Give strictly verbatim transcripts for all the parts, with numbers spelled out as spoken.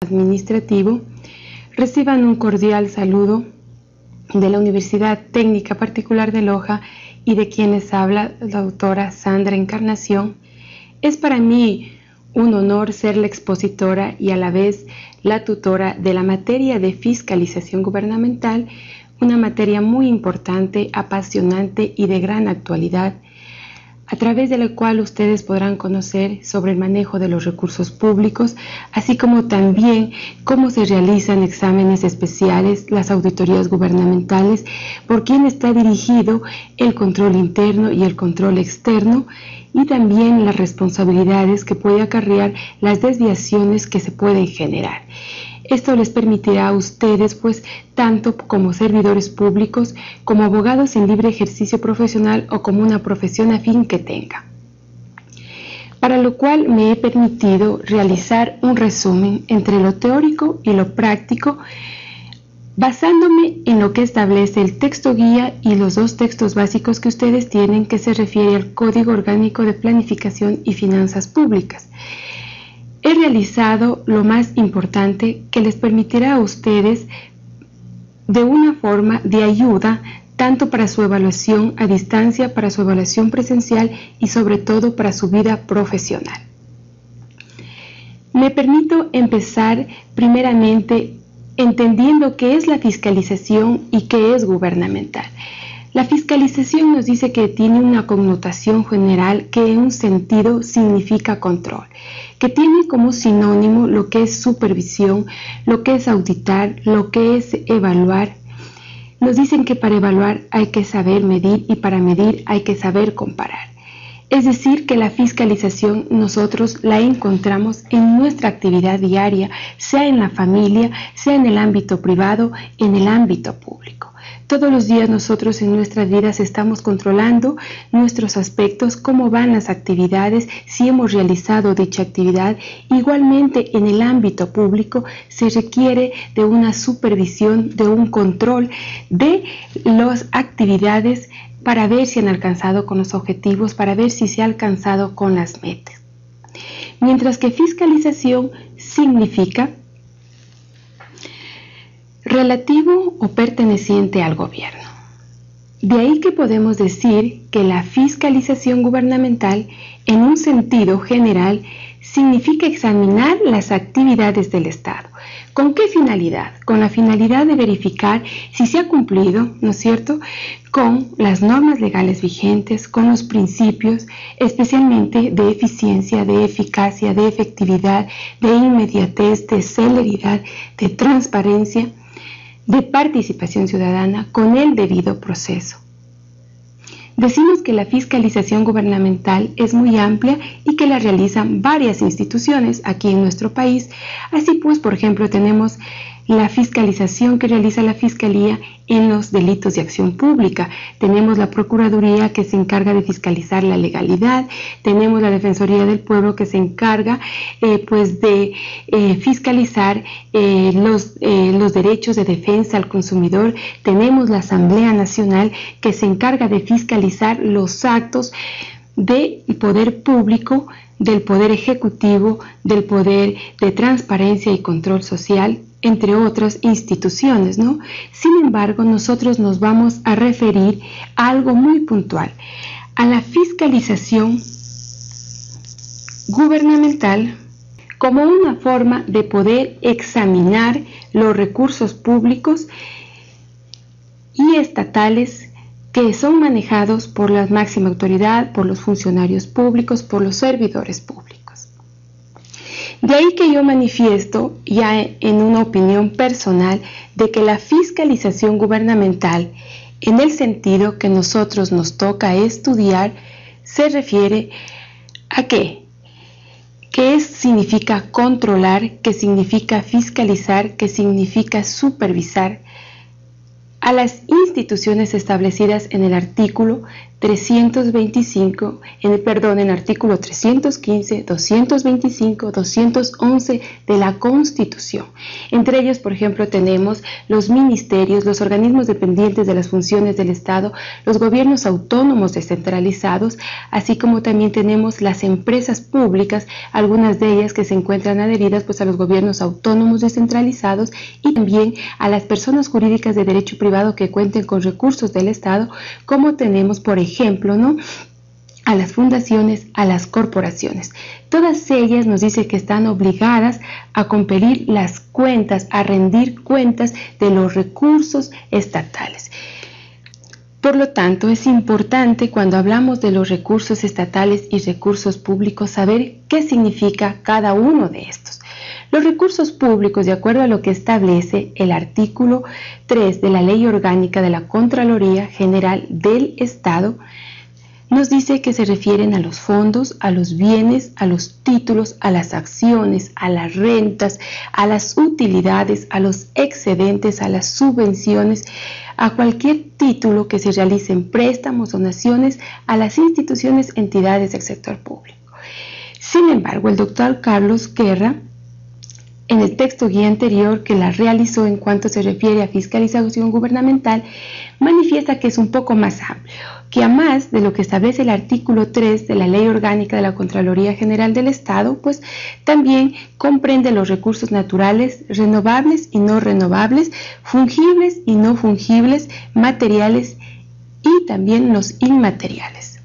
administrativo, reciban un cordial saludo de la Universidad Técnica Particular de Loja y de quienes habla la doctora Sandra Encarnación. Es para mí un honor ser la expositora y a la vez la tutora de la materia de fiscalización gubernamental, una materia muy importante, apasionante y de gran actualidad, a través de la cual ustedes podrán conocer sobre el manejo de los recursos públicos, así como también cómo se realizan exámenes especiales, las auditorías gubernamentales, por quién está dirigido el control interno y el control externo, y también las responsabilidades que puede acarrear las desviaciones que se pueden generar. Esto les permitirá a ustedes, pues, tanto como servidores públicos, como abogados en libre ejercicio profesional o como una profesión afín que tenga. Para lo cual me he permitido realizar un resumen entre lo teórico y lo práctico, basándome en lo que establece el texto guía y los dos textos básicos que ustedes tienen, que se refiere al Código Orgánico de Planificación y Finanzas Públicas. He realizado lo más importante que les permitirá a ustedes de una forma de ayuda tanto para su evaluación a distancia, para su evaluación presencial y sobre todo para su vida profesional. Me permito empezar primeramente entendiendo qué es la fiscalización y qué es gubernamental. La fiscalización nos dice que tiene una connotación general que en un sentido significa control, que tiene como sinónimo lo que es supervisión, lo que es auditar, lo que es evaluar. Nos dicen que para evaluar hay que saber medir y para medir hay que saber comparar. Es decir, que la fiscalización nosotros la encontramos en nuestra actividad diaria, sea en la familia, sea en el ámbito privado, en el ámbito público. Todos los días nosotros en nuestras vidas estamos controlando nuestros aspectos, cómo van las actividades, si hemos realizado dicha actividad. Igualmente en el ámbito público se requiere de una supervisión, de un control de las actividades para ver si han alcanzado con los objetivos, para ver si se ha alcanzado con las metas. Mientras que fiscalización significa relativo o perteneciente al gobierno. De ahí que podemos decir que la fiscalización gubernamental, en un sentido general, significa examinar las actividades del Estado. ¿Con qué finalidad? Con la finalidad de verificar si se ha cumplido, ¿no es cierto?, con las normas legales vigentes, con los principios, especialmente de eficiencia, de eficacia, de efectividad, de inmediatez, de celeridad, de transparencia, de participación ciudadana, con el debido proceso. Decimos que la fiscalización gubernamental es muy amplia y que la realizan varias instituciones aquí en nuestro país. Así pues, por ejemplo, tenemos la fiscalización que realiza la Fiscalía en los delitos de acción pública. Tenemos la Procuraduría que se encarga de fiscalizar la legalidad. Tenemos la Defensoría del Pueblo que se encarga eh, pues de eh, fiscalizar eh, los, eh, los derechos de defensa al consumidor. Tenemos la Asamblea Nacional que se encarga de fiscalizar los actos del poder público, del poder ejecutivo, del poder de transparencia y control social, entre otras instituciones, ¿no? Sin embargo, nosotros nos vamos a referir a algo muy puntual, a la fiscalización gubernamental como una forma de poder examinar los recursos públicos y estatales que son manejados por la máxima autoridad, por los funcionarios públicos, por los servidores públicos. De ahí que yo manifiesto ya en una opinión personal de que la fiscalización gubernamental, en el sentido que nosotros nos toca estudiar, se refiere a qué, qué es, significa controlar, qué significa fiscalizar, qué significa supervisar a las instituciones establecidas en el artículo trescientos veinticinco, en el, perdón, en el artículo trescientos quince, doscientos veinticinco, doscientos once de la Constitución. Entre ellos, por ejemplo, tenemos los ministerios, los organismos dependientes de las funciones del Estado, los gobiernos autónomos descentralizados, así como también tenemos las empresas públicas, algunas de ellas que se encuentran adheridas pues, a los gobiernos autónomos descentralizados y también a las personas jurídicas de derecho privado que cuenten con recursos del Estado, como tenemos, por ejemplo, ejemplo, ¿no? a las fundaciones, a las corporaciones. Todas ellas nos dice que están obligadas a compelir las cuentas, a rendir cuentas de los recursos estatales. Por lo tanto, es importante cuando hablamos de los recursos estatales y recursos públicos saber qué significa cada uno de estos. Los recursos públicos, de acuerdo a lo que establece el artículo tres de la Ley Orgánica de la Contraloría General del Estado, nos dice que se refieren a los fondos, a los bienes, a los títulos, a las acciones, a las rentas, a las utilidades, a los excedentes, a las subvenciones, a cualquier título que se realice en préstamos, donaciones, a las instituciones, entidades del sector público. Sin embargo, el doctor Carlos Guerra, en el texto guía anterior que la realizó en cuanto se refiere a fiscalización gubernamental, manifiesta que es un poco más amplio, que a más de lo que establece el artículo tres de la Ley Orgánica de la Contraloría General del Estado, pues también comprende los recursos naturales, renovables y no renovables, fungibles y no fungibles, materiales y también los inmateriales.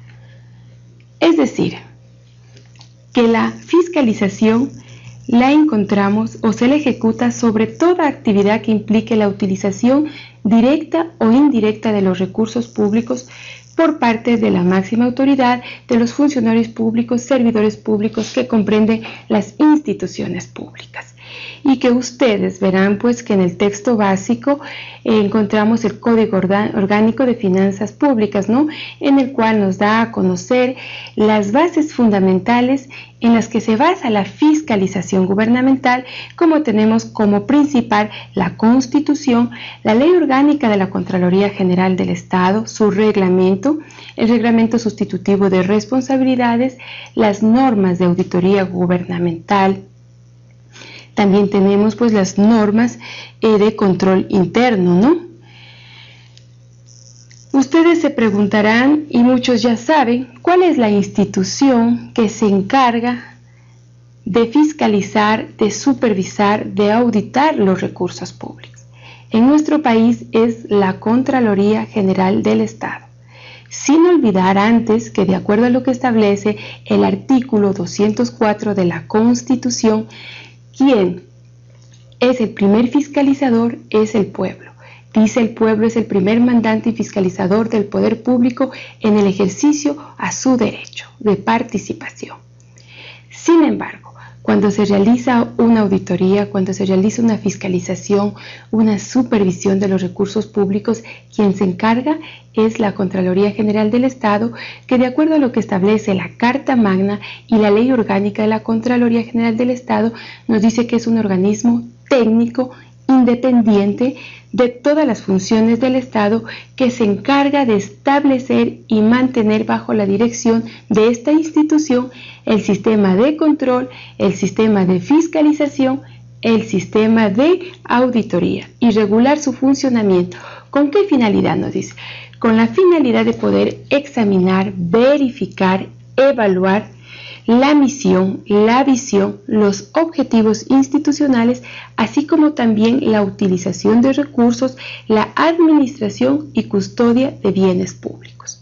Es decir, que la fiscalización la encontramos o se le ejecuta sobre toda actividad que implique la utilización directa o indirecta de los recursos públicos por parte de la máxima autoridad de los funcionarios públicos, servidores públicos que comprenden las instituciones públicas. Y que ustedes verán pues que en el texto básico eh, encontramos el Código Orgánico de Finanzas Públicas, ¿no? En el cual nos da a conocer las bases fundamentales en las que se basa la fiscalización gubernamental, como tenemos como principal la Constitución, la Ley Orgánica de la Contraloría General del Estado, su reglamento, el reglamento sustitutivo de responsabilidades, las normas de auditoría gubernamental. También tenemos pues las normas eh, de control interno, ¿no? Ustedes se preguntarán, y muchos ya saben, ¿cuál es la institución que se encarga de fiscalizar, de supervisar, de auditar los recursos públicos? En nuestro país es la Contraloría General del Estado. Sin olvidar antes que, de acuerdo a lo que establece el artículo doscientos cuatro de la Constitución, quien es el primer fiscalizador es el pueblo. Dice el pueblo es el primer mandante y fiscalizador del poder público en el ejercicio a su derecho de participación. Sin embargo, cuando se realiza una auditoría, cuando se realiza una fiscalización, una supervisión de los recursos públicos, quien se encarga es la Contraloría General del Estado, que de acuerdo a lo que establece la Carta Magna y la Ley Orgánica de la Contraloría General del Estado, nos dice que es un organismo técnico independiente de todas las funciones del Estado que se encarga de establecer y mantener bajo la dirección de esta institución el sistema de control, el sistema de fiscalización, el sistema de auditoría y regular su funcionamiento. ¿Con qué finalidad nos dice? Con la finalidad de poder examinar, verificar, evaluar la misión, la visión, los objetivos institucionales, así como también la utilización de recursos, la administración y custodia de bienes públicos.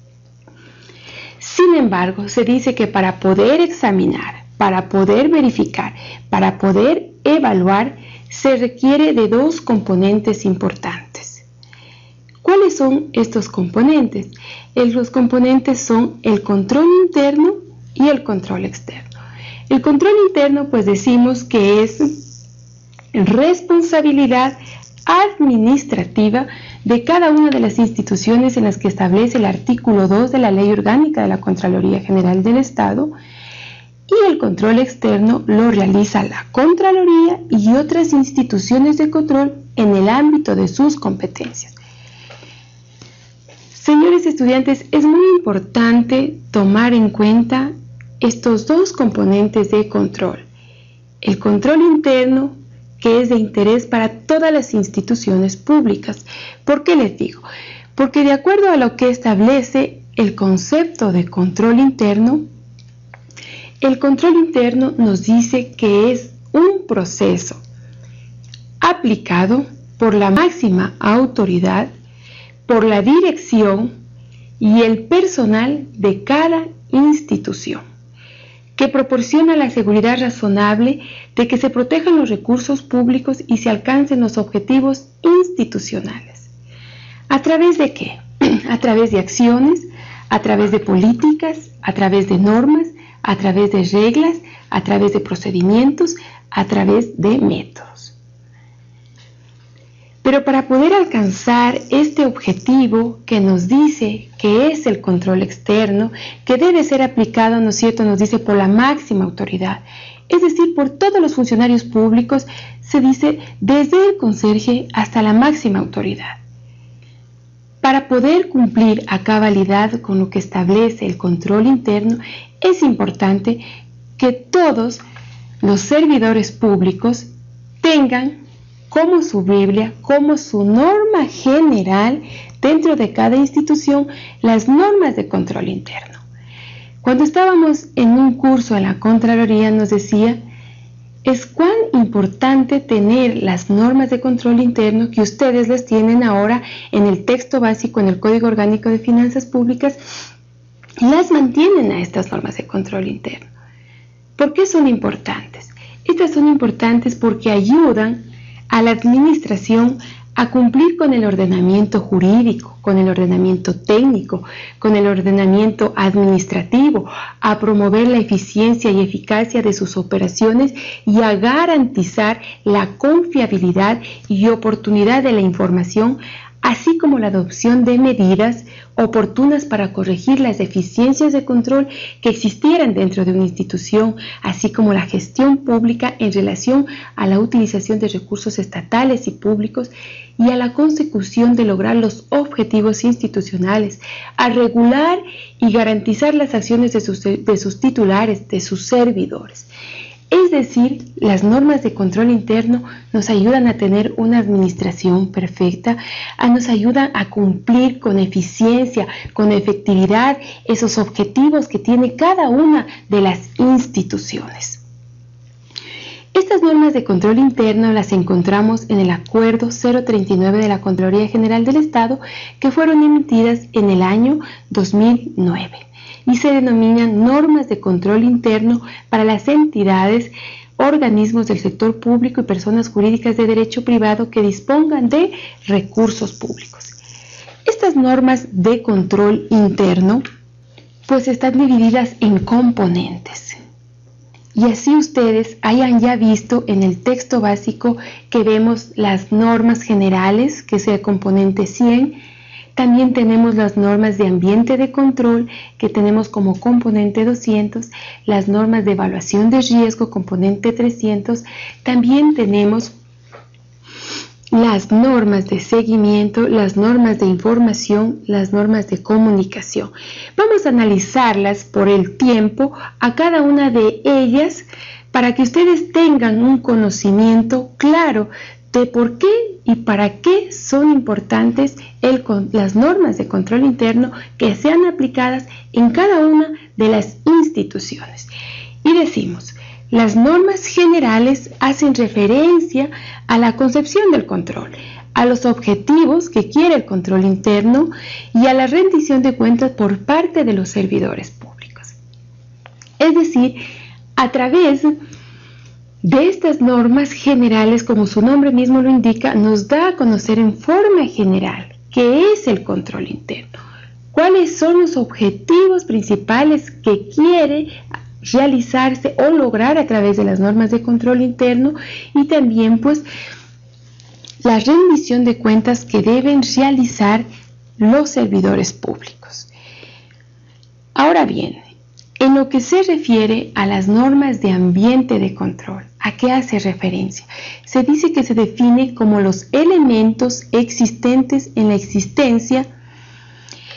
Sin embargo, se dice que para poder examinar, para poder verificar, para poder evaluar, se requiere de dos componentes importantes. ¿Cuáles son estos componentes? Los componentes son el control interno y el control externo. El control interno, pues decimos que es responsabilidad administrativa de cada una de las instituciones en las que establece el artículo dos de la Ley Orgánica de la Contraloría General del Estado, y el control externo lo realiza la Contraloría y otras instituciones de control en el ámbito de sus competencias. Señores estudiantes, es muy importante tomar en cuenta estos dos componentes de control. El control interno, que es de interés para todas las instituciones públicas. ¿Por qué les digo? Porque de acuerdo a lo que establece el concepto de control interno, el control interno nos dice que es un proceso aplicado por la máxima autoridad, por la dirección y el personal de cada institución, que proporciona la seguridad razonable de que se protejan los recursos públicos y se alcancen los objetivos institucionales. ¿A través de qué? A través de acciones, a través de políticas, a través de normas, a través de reglas, a través de procedimientos, a través de métodos. Pero para poder alcanzar este objetivo que nos dice que es el control externo, que debe ser aplicado, ¿no es cierto?, nos dice por la máxima autoridad, es decir, por todos los funcionarios públicos, se dice desde el conserje hasta la máxima autoridad. Para poder cumplir a cabalidad con lo que establece el control interno, es importante que todos los servidores públicos tengan como su Biblia, como su norma general dentro de cada institución, las normas de control interno. Cuando estábamos en un curso en la Contraloría nos decía, es cuán importante tener las normas de control interno que ustedes las tienen ahora en el texto básico, en el Código Orgánico de Finanzas Públicas, las mantienen a estas normas de control interno. ¿Por qué son importantes? Estas son importantes porque ayudan a la administración a cumplir con el ordenamiento jurídico, con el ordenamiento técnico, con el ordenamiento administrativo, a promover la eficiencia y eficacia de sus operaciones y a garantizar la confiabilidad y oportunidad de la información, así como la adopción de medidas oportunas para corregir las deficiencias de control que existieran dentro de una institución, así como la gestión pública en relación a la utilización de recursos estatales y públicos y a la consecución de lograr los objetivos institucionales, a regular y garantizar las acciones de sus, de sus titulares, de sus servidores. Es decir, las normas de control interno nos ayudan a tener una administración perfecta, a nos ayudan a cumplir con eficiencia, con efectividad, esos objetivos que tiene cada una de las instituciones. Estas normas de control interno las encontramos en el Acuerdo cero treinta y nueve de la Contraloría General del Estado, que fueron emitidas en el año dos mil nueve. Y se denominan normas de control interno para las entidades, organismos del sector público y personas jurídicas de derecho privado que dispongan de recursos públicos. Estas normas de control interno pues están divididas en componentes. Y así ustedes hayan ya visto en el texto básico que vemos las normas generales, que es el componente cien. También tenemos las normas de ambiente de control, que tenemos como componente doscientos, las normas de evaluación de riesgo, componente trescientos. También tenemos las normas de seguimiento, las normas de información, las normas de comunicación. Vamos a analizarlas por el tiempo a cada una de ellas para que ustedes tengan un conocimiento claro de por qué y para qué son importantes el, las normas de control interno que sean aplicadas en cada una de las instituciones. Y decimos, las normas generales hacen referencia a la concepción del control, a los objetivos que quiere el control interno y a la rendición de cuentas por parte de los servidores públicos. Es decir, a través de estas normas generales, como su nombre mismo lo indica, nos da a conocer en forma general qué es el control interno, cuáles son los objetivos principales que quiere realizarse o lograr a través de las normas de control interno y también pues la rendición de cuentas que deben realizar los servidores públicos. Ahora bien, en lo que se refiere a las normas de ambiente de control, ¿a qué hace referencia? Se dice que se define como los elementos existentes en la existencia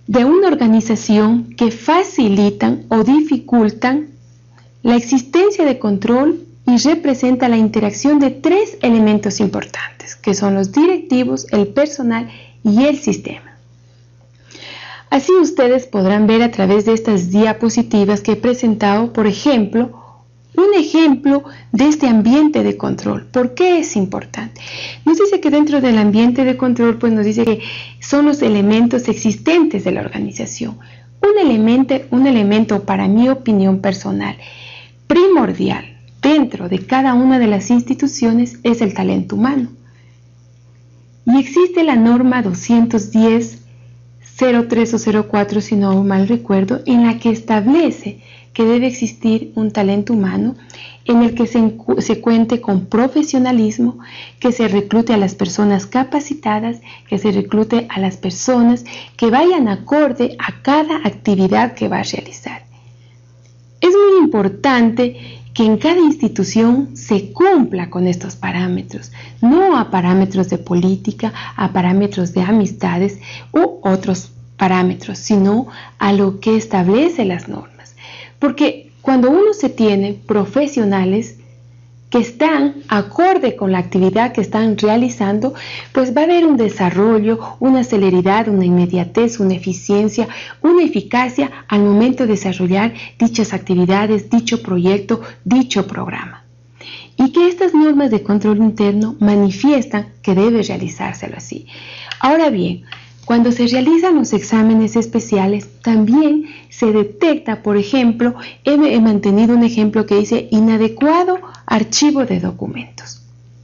de una organización que facilitan o dificultan la existencia de control y representa la interacción de tres elementos importantes, que son los directivos, el personal y el sistema. Así ustedes podrán ver a través de estas diapositivas que he presentado, por ejemplo, un ejemplo de este ambiente de control. ¿Por qué es importante? Nos dice que dentro del ambiente de control, pues nos dice que son los elementos existentes de la organización. Un elemento, un elemento, para mi opinión personal, primordial dentro de cada una de las instituciones es el talento humano. Y existe la norma doscientos diez punto cero tres o cero cuatro, si no mal recuerdo, en la que establece que debe existir un talento humano en el que se, se cuente con profesionalismo, que se reclute a las personas capacitadas, que se reclute a las personas que vayan acorde a cada actividad que va a realizar. Es muy importante que en cada institución se cumpla con estos parámetros, no a parámetros de política, a parámetros de amistades u otros parámetros, sino a lo que establece las normas. Porque cuando uno se tiene profesionales que están acorde con la actividad que están realizando, pues va a haber un desarrollo, una celeridad, una inmediatez, una eficiencia, una eficacia al momento de desarrollar dichas actividades, dicho proyecto, dicho programa. Y que estas normas de control interno manifiestan que debe realizárselo así. Ahora bien, cuando se realizan los exámenes especiales, también se detecta, por ejemplo, he, he mantenido un ejemplo que dice inadecuado archivo de documentos.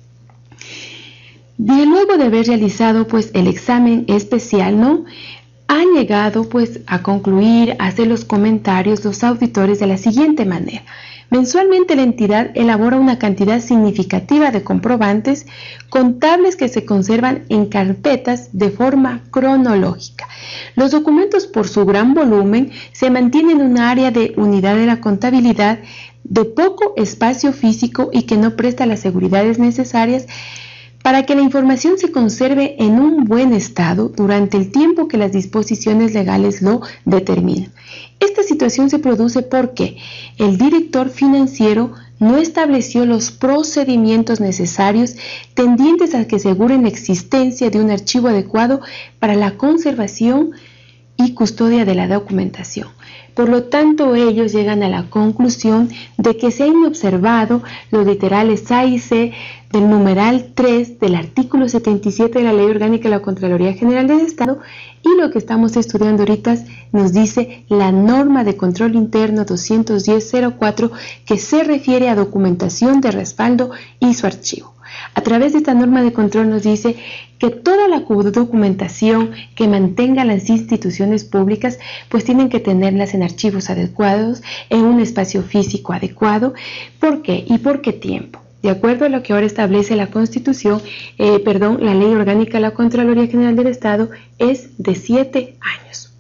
De luego de haber realizado pues el examen especial, ¿no?, han llegado pues a concluir, a hacer los comentarios los auditores de la siguiente manera. Mensualmente la entidad elabora una cantidad significativa de comprobantes contables que se conservan en carpetas de forma cronológica. Los documentos, por su gran volumen, se mantienen en un área de unidad de la contabilidad de poco espacio físico y que no presta las seguridades necesarias para que la información se conserve en un buen estado durante el tiempo que las disposiciones legales lo determinan. Esta situación se produce porque el director financiero no estableció los procedimientos necesarios tendientes a que aseguren la existencia de un archivo adecuado para la conservación y custodia de la documentación. Por lo tanto, ellos llegan a la conclusión de que se han observado los literales A y C del numeral tres del artículo setenta y siete de la Ley Orgánica de la Contraloría General del Estado, y lo que estamos estudiando ahorita nos dice la norma de control interno doscientos diez punto cero cuatro, que se refiere a documentación de respaldo y su archivo. A través de esta norma de control nos dice que toda la documentación que mantenga las instituciones públicas pues tienen que tenerlas en archivos adecuados, en un espacio físico adecuado. ¿Por qué? ¿Y por qué tiempo? De acuerdo a lo que ahora establece la Constitución, eh, perdón, la Ley Orgánica de la Contraloría General del Estado, es de siete años.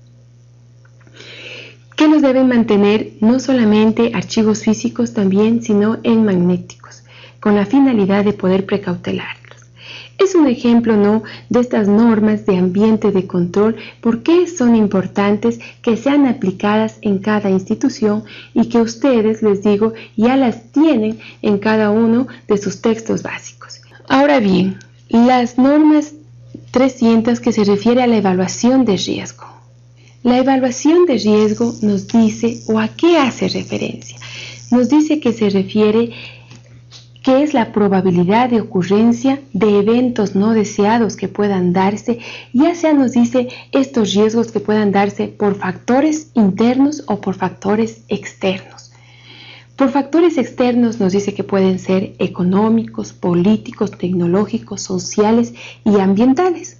Que los deben mantener no solamente archivos físicos también, sino en magnéticos, con la finalidad de poder precautelarlos. Es un ejemplo, ¿no?, de estas normas de ambiente de control, por qué son importantes que sean aplicadas en cada institución y que ustedes, les digo, ya las tienen en cada uno de sus textos básicos. Ahora bien, las normas trescientas, que se refiere a la evaluación de riesgo. La evaluación de riesgo nos dice, o a qué hace referencia, nos dice que se refiere que es la probabilidad de ocurrencia de eventos no deseados que puedan darse, ya sea nos dice estos riesgos que puedan darse por factores internos o por factores externos. Por factores externos nos dice que pueden ser económicos, políticos, tecnológicos, sociales y ambientales.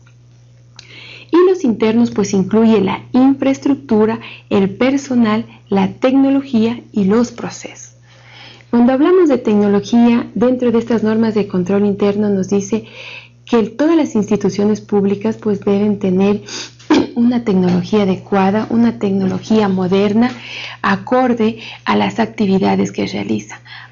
Y los internos pues incluye la infraestructura, el personal, la tecnología y los procesos. Cuando hablamos de tecnología, dentro de estas normas de control interno nos dice que todas las instituciones públicas pues deben tener una tecnología adecuada, una tecnología moderna, acorde a las actividades que realizan.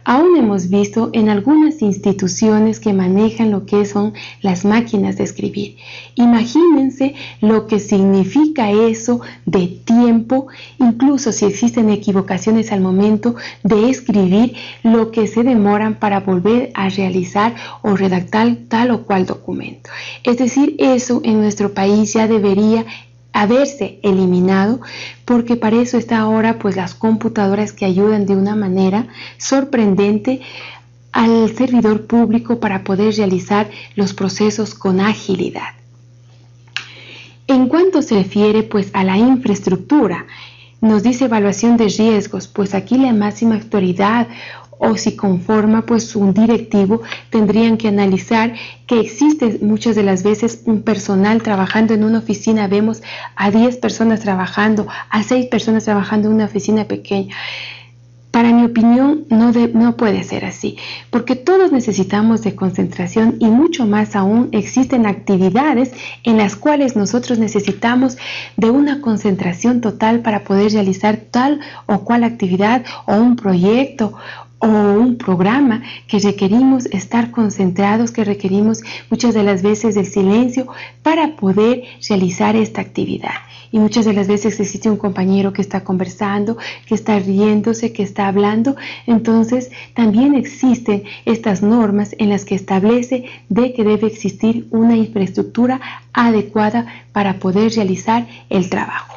aún hemos visto en algunas instituciones que manejan lo que son las máquinas de escribir. Imagínense lo que significa eso de tiempo, incluso si existen equivocaciones al momento de escribir, lo que se demoran para volver a realizar o redactar tal o cual documento. Es decir, eso en nuestro país ya debería haberse eliminado, porque para eso está ahora pues las computadoras que ayudan de una manera sorprendente al servidor público para poder realizar los procesos con agilidad. En cuanto se refiere pues a la infraestructura, nos dice evaluación de riesgos, pues aquí la máxima autoridad o si conforma pues un directivo, tendrían que analizar que existe muchas de las veces un personal trabajando en una oficina, vemos a diez personas trabajando, a seis personas trabajando en una oficina pequeña. Para mi opinión, no, de, no puede ser así, porque todos necesitamos de concentración y mucho más aún existen actividades en las cuales nosotros necesitamos de una concentración total para poder realizar tal o cual actividad o un proyecto o un programa que requerimos estar concentrados, que requerimos muchas de las veces del silencio para poder realizar esta actividad. Y muchas de las veces existe un compañero que está conversando, que está riéndose, que está hablando. Entonces también existen estas normas en las que establece de que debe existir una infraestructura adecuada para poder realizar el trabajo.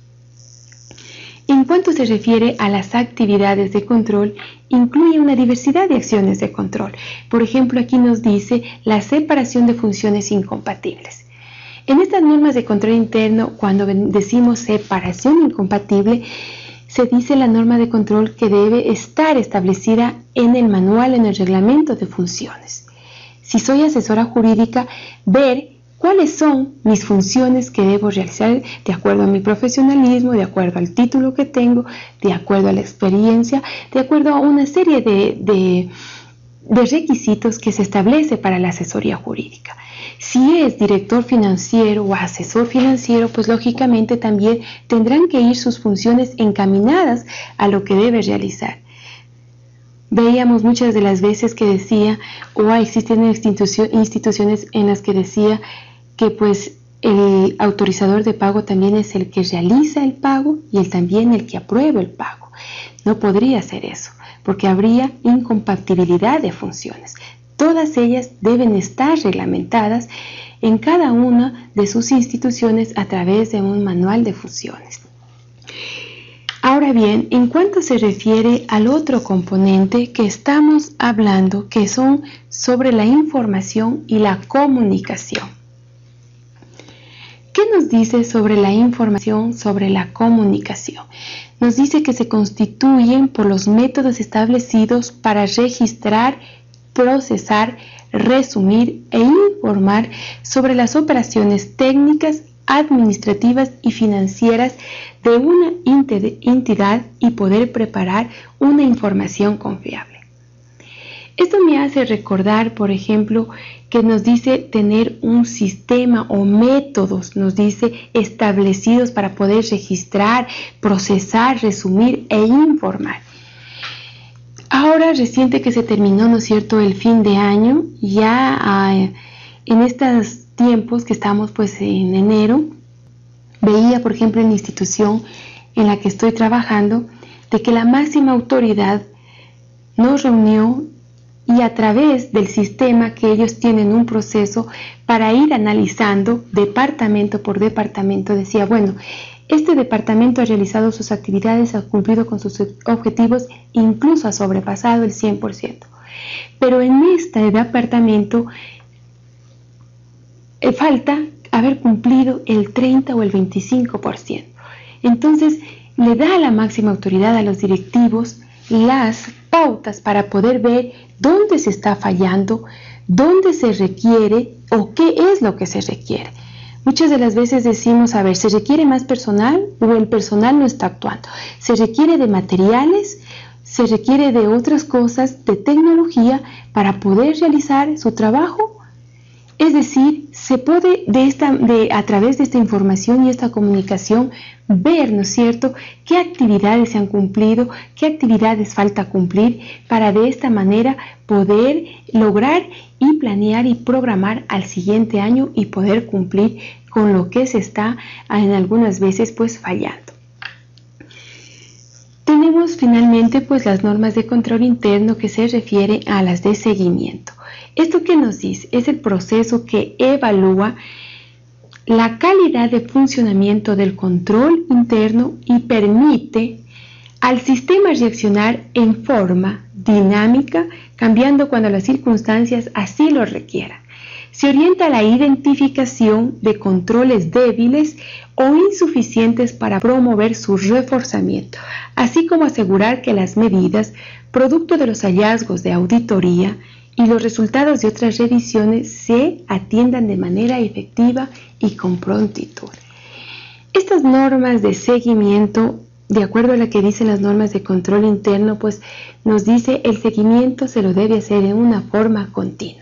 En cuanto se refiere a las actividades de control, incluye una diversidad de acciones de control. Por ejemplo, aquí nos dice la separación de funciones incompatibles. En estas normas de control interno, cuando decimos separación incompatible, se dice la norma de control que debe estar establecida en el manual, en el reglamento de funciones. Si soy asesora jurídica, ver cuáles son mis funciones que debo realizar de acuerdo a mi profesionalismo, de acuerdo al título que tengo, de acuerdo a la experiencia, de acuerdo a una serie de, de, de requisitos que se establece para la asesoría jurídica. Si es director financiero o asesor financiero, pues lógicamente también tendrán que ir sus funciones encaminadas a lo que debe realizar. Veíamos muchas de las veces que decía, o existen instituciones en las que decía que pues el autorizador de pago también es el que realiza el pago y él también el que aprueba el pago. No podría ser eso, porque habría incompatibilidad de funciones. Todas ellas deben estar reglamentadas en cada una de sus instituciones a través de un manual de funciones. Ahora bien, en cuanto se refiere al otro componente que estamos hablando, que son sobre la información y la comunicación. ¿Qué nos dice sobre la información, sobre la comunicación? Nos dice que se constituyen por los métodos establecidos para registrar, procesar, resumir e informar sobre las operaciones técnicas, administrativas y financieras de una entidad y poder preparar una información confiable. Esto me hace recordar, por ejemplo, que nos dice tener un sistema o métodos, nos dice establecidos para poder registrar, procesar, resumir e informar. Ahora, reciente que se terminó, ¿no es cierto?, el fin de año, ya eh, en estos tiempos que estamos pues en enero, veía, por ejemplo, en la institución en la que estoy trabajando, de que la máxima autoridad nos reunió y a través del sistema que ellos tienen un proceso para ir analizando departamento por departamento, decía, bueno, este departamento ha realizado sus actividades, ha cumplido con sus objetivos, incluso ha sobrepasado el cien por ciento. Pero en este departamento eh, falta haber cumplido el treinta o el veinticinco por ciento. Entonces, le da a la máxima autoridad, a los directivos, las pautas para poder ver dónde se está fallando, dónde se requiere o qué es lo que se requiere. Muchas de las veces decimos, a ver, ¿se requiere más personal o el personal no está actuando? ¿Se requiere de materiales? ¿Se requiere de otras cosas, de tecnología para poder realizar su trabajo? Es decir, se puede de esta, de, a través de esta información y esta comunicación ver, ¿no es cierto?, qué actividades se han cumplido, qué actividades falta cumplir, para de esta manera poder lograr y planear y programar al siguiente año y poder cumplir con lo que se está en algunas veces pues fallando. Tenemos finalmente pues las normas de control interno que se refiere a las de seguimiento. ¿Esto qué nos dice? Es el proceso que evalúa la calidad de funcionamiento del control interno y permite al sistema reaccionar en forma dinámica, cambiando cuando las circunstancias así lo requieran. Se orienta a la identificación de controles débiles o insuficientes para promover su reforzamiento, así como asegurar que las medidas, producto de los hallazgos de auditoría y los resultados de otras revisiones, se atiendan de manera efectiva y con prontitud. Estas normas de seguimiento, de acuerdo a lo que dicen las normas de control interno, pues nos dice el seguimiento se lo debe hacer en una forma continua.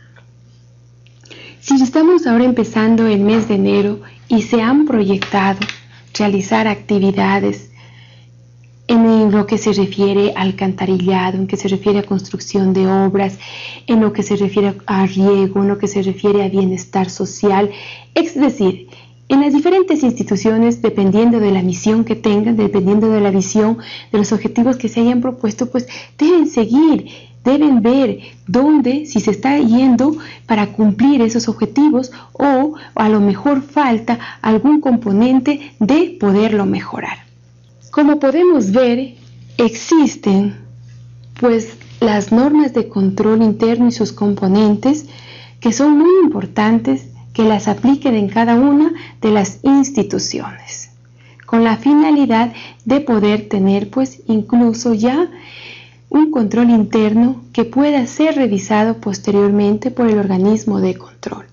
Si estamos ahora empezando el mes de enero y se han proyectado realizar actividades en lo que se refiere al alcantarillado, en lo que se refiere a construcción de obras, en lo que se refiere a riego, en lo que se refiere a bienestar social, es decir, en las diferentes instituciones, dependiendo de la misión que tengan, dependiendo de la visión, de los objetivos que se hayan propuesto, pues deben seguir, deben ver dónde, si se está yendo para cumplir esos objetivos o a lo mejor falta algún componente de poderlo mejorar. Como podemos ver, existen pues las normas de control interno y sus componentes que son muy importantes que las apliquen en cada una de las instituciones, con la finalidad de poder tener pues incluso ya un control interno que pueda ser revisado posteriormente por el organismo de control.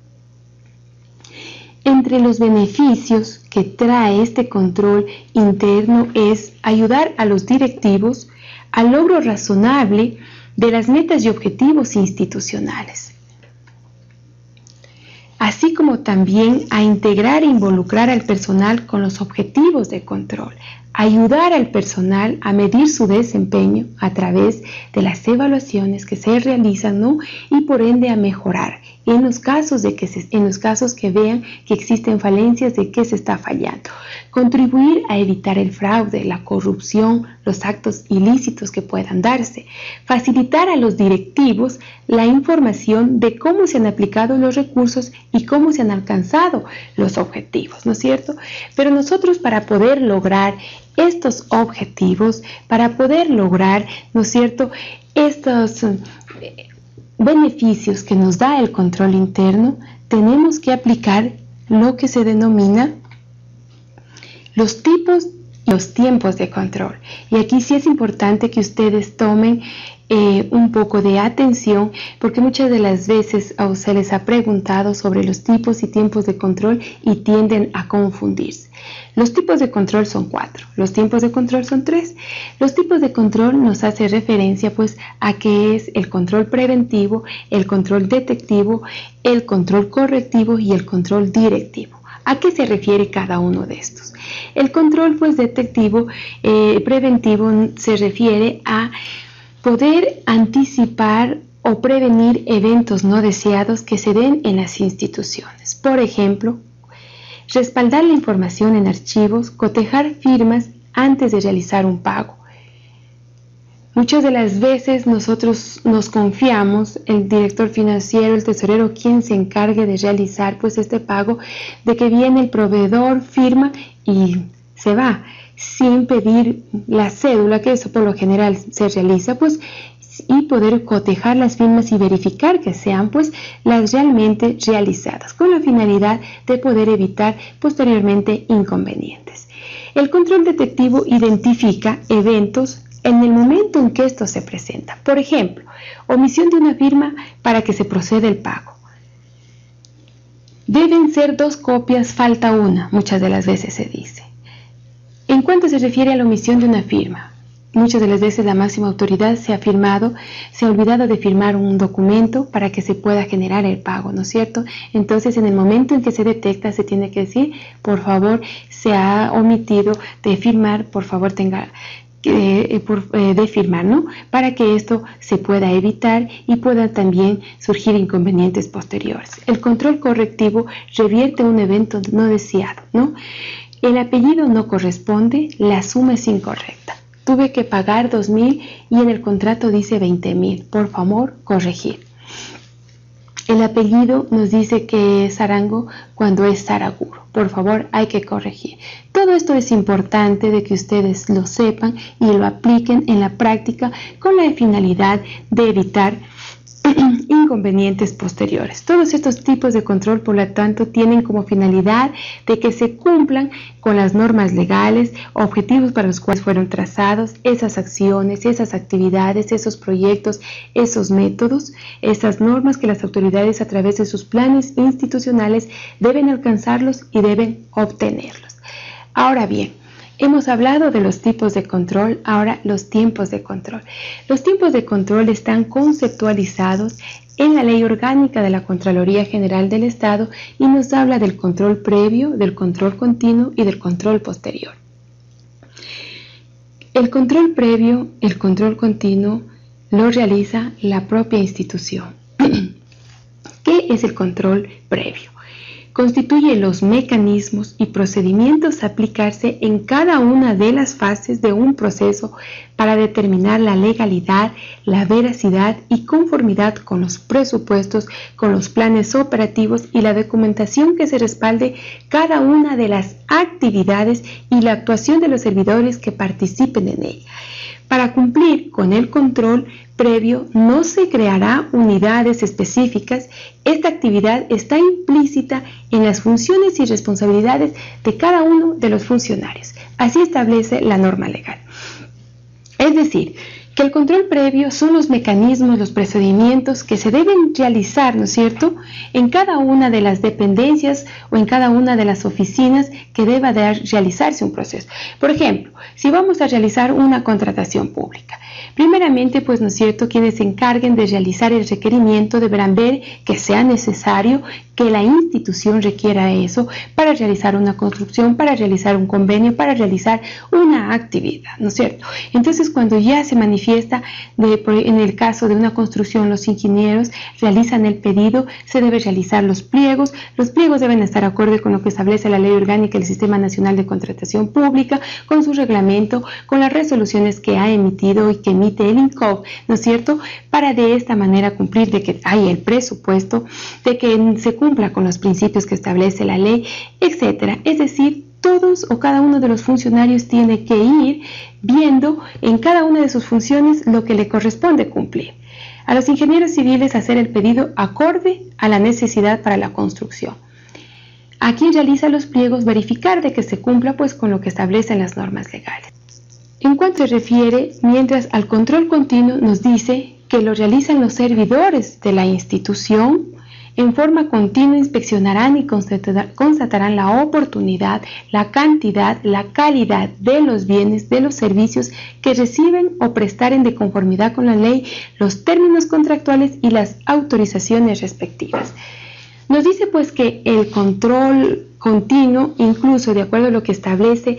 Entre los beneficios que trae este control interno es ayudar a los directivos al logro razonable de las metas y objetivos institucionales, así como también a integrar e involucrar al personal con los objetivos de control, ayudar al personal a medir su desempeño a través de las evaluaciones que se realizan, ¿no? Y por ende a mejorar en los casos de que se, en los casos que vean que existen falencias, de que se está fallando, contribuir a evitar el fraude, la corrupción, los actos ilícitos que puedan darse, facilitar a los directivos la información de cómo se han aplicado los recursos y cómo se han alcanzado los objetivos, ¿no es cierto? Pero nosotros, para poder lograr estos objetivos, para poder lograr, ¿no es cierto?, estos eh, beneficios que nos da el control interno, tenemos que aplicar lo que se denomina los tipos y los tiempos de control. Y aquí sí es importante que ustedes tomen eh, un poco de atención, porque muchas de las veces a se les ha preguntado sobre los tipos y tiempos de control y tienden a confundirse. Los tipos de control son cuatro, los tiempos de control son tres. Los tipos de control nos hace referencia pues a que es el control preventivo, el control detectivo, el control correctivo y el control directivo. ¿A qué se refiere cada uno de estos? El control pues detectivo, eh, preventivo se refiere a poder anticipar o prevenir eventos no deseados que se den en las instituciones. Por ejemplo, respaldar la información en archivos, cotejar firmas antes de realizar un pago. Muchas de las veces nosotros nos confiamos, el director financiero, el tesorero, quien se encargue de realizar pues este pago, de que viene el proveedor, firma y se va, sin pedir la cédula, que eso por lo general se realiza, pues, y poder cotejar las firmas y verificar que sean pues las realmente realizadas, con la finalidad de poder evitar posteriormente inconvenientes. El control detectivo identifica eventos en el momento en que esto se presenta. Por ejemplo, omisión de una firma para que se proceda el pago. Deben ser dos copias, falta una, muchas de las veces se dice. En cuanto se refiere a la omisión de una firma, muchas de las veces la máxima autoridad se ha firmado, se ha olvidado de firmar un documento para que se pueda generar el pago, ¿no es cierto? Entonces, en el momento en que se detecta, se tiene que decir, por favor, se ha omitido de firmar, por favor, tenga eh, por, eh, de firmar, ¿no? Para que esto se pueda evitar y puedan también surgir inconvenientes posteriores. El control correctivo revierte un evento no deseado, ¿no? El apellido no corresponde, la suma es incorrecta. Tuve que pagar dos mil y en el contrato dice veinte mil. Por favor, corregir. El apellido nos dice que es Arango cuando es Saraguro. Por favor, hay que corregir. Todo esto es importante de que ustedes lo sepan y lo apliquen en la práctica con la finalidad de evitar inconvenientes posteriores. Todos estos tipos de control, por lo tanto, tienen como finalidad de que se cumplan con las normas legales, objetivos para los cuales fueron trazados, esas acciones, esas actividades, esos proyectos, esos métodos, esas normas que las autoridades a través de sus planes institucionales deben alcanzarlos y deben obtenerlos. Ahora bien, hemos hablado de los tipos de control, ahora los tiempos de control. Los tiempos de control están conceptualizados en la Ley Orgánica de la Contraloría General del Estado y nos habla del control previo, del control continuo y del control posterior. El control previo, el control continuo, lo realiza la propia institución. ¿Qué es el control previo? Constituye los mecanismos y procedimientos a aplicarse en cada una de las fases de un proceso para determinar la legalidad, la veracidad y conformidad con los presupuestos, con los planes operativos y la documentación que se respalde cada una de las actividades y la actuación de los servidores que participen en ella. Para cumplir con el control previo no se creará unidades específicas. Esta actividad está implícita en las funciones y responsabilidades de cada uno de los funcionarios. Así establece la norma legal. Es decir, que el control previo son los mecanismos, los procedimientos que se deben realizar, ¿no es cierto?, en cada una de las dependencias o en cada una de las oficinas que deba de realizarse un proceso. Por ejemplo, si vamos a realizar una contratación pública, primeramente, pues, ¿no es cierto?, quienes se encarguen de realizar el requerimiento deberán ver que sea necesario, que la institución requiera eso para realizar una construcción, para realizar un convenio, para realizar una actividad, ¿no es cierto? Entonces, cuando ya se manifiesta, de, en el caso de una construcción, los ingenieros realizan el pedido, se deben realizar los pliegos, los pliegos deben estar acorde con lo que establece la Ley Orgánica del Sistema Nacional de Contratación Pública, con su reglamento, con las resoluciones que ha emitido y que emite el INCOV, ¿no es cierto?, para de esta manera cumplir de que hay el presupuesto, de que se cumpla con los principios que establece la ley, etcétera. Es decir, todos o cada uno de los funcionarios tiene que ir viendo en cada una de sus funciones lo que le corresponde cumplir. A los ingenieros civiles hacer el pedido acorde a la necesidad para la construcción. A quien realiza los pliegos verificar de que se cumpla pues con lo que establecen las normas legales. En cuanto se refiere, mientras al control continuo nos dice que lo realizan los servidores de la institución, en forma continua inspeccionarán y constatarán la oportunidad, la cantidad, la calidad de los bienes, de los servicios que reciben o prestaren de conformidad con la ley, los términos contractuales y las autorizaciones respectivas. Nos dice pues que el control continuo, incluso de acuerdo a lo que establece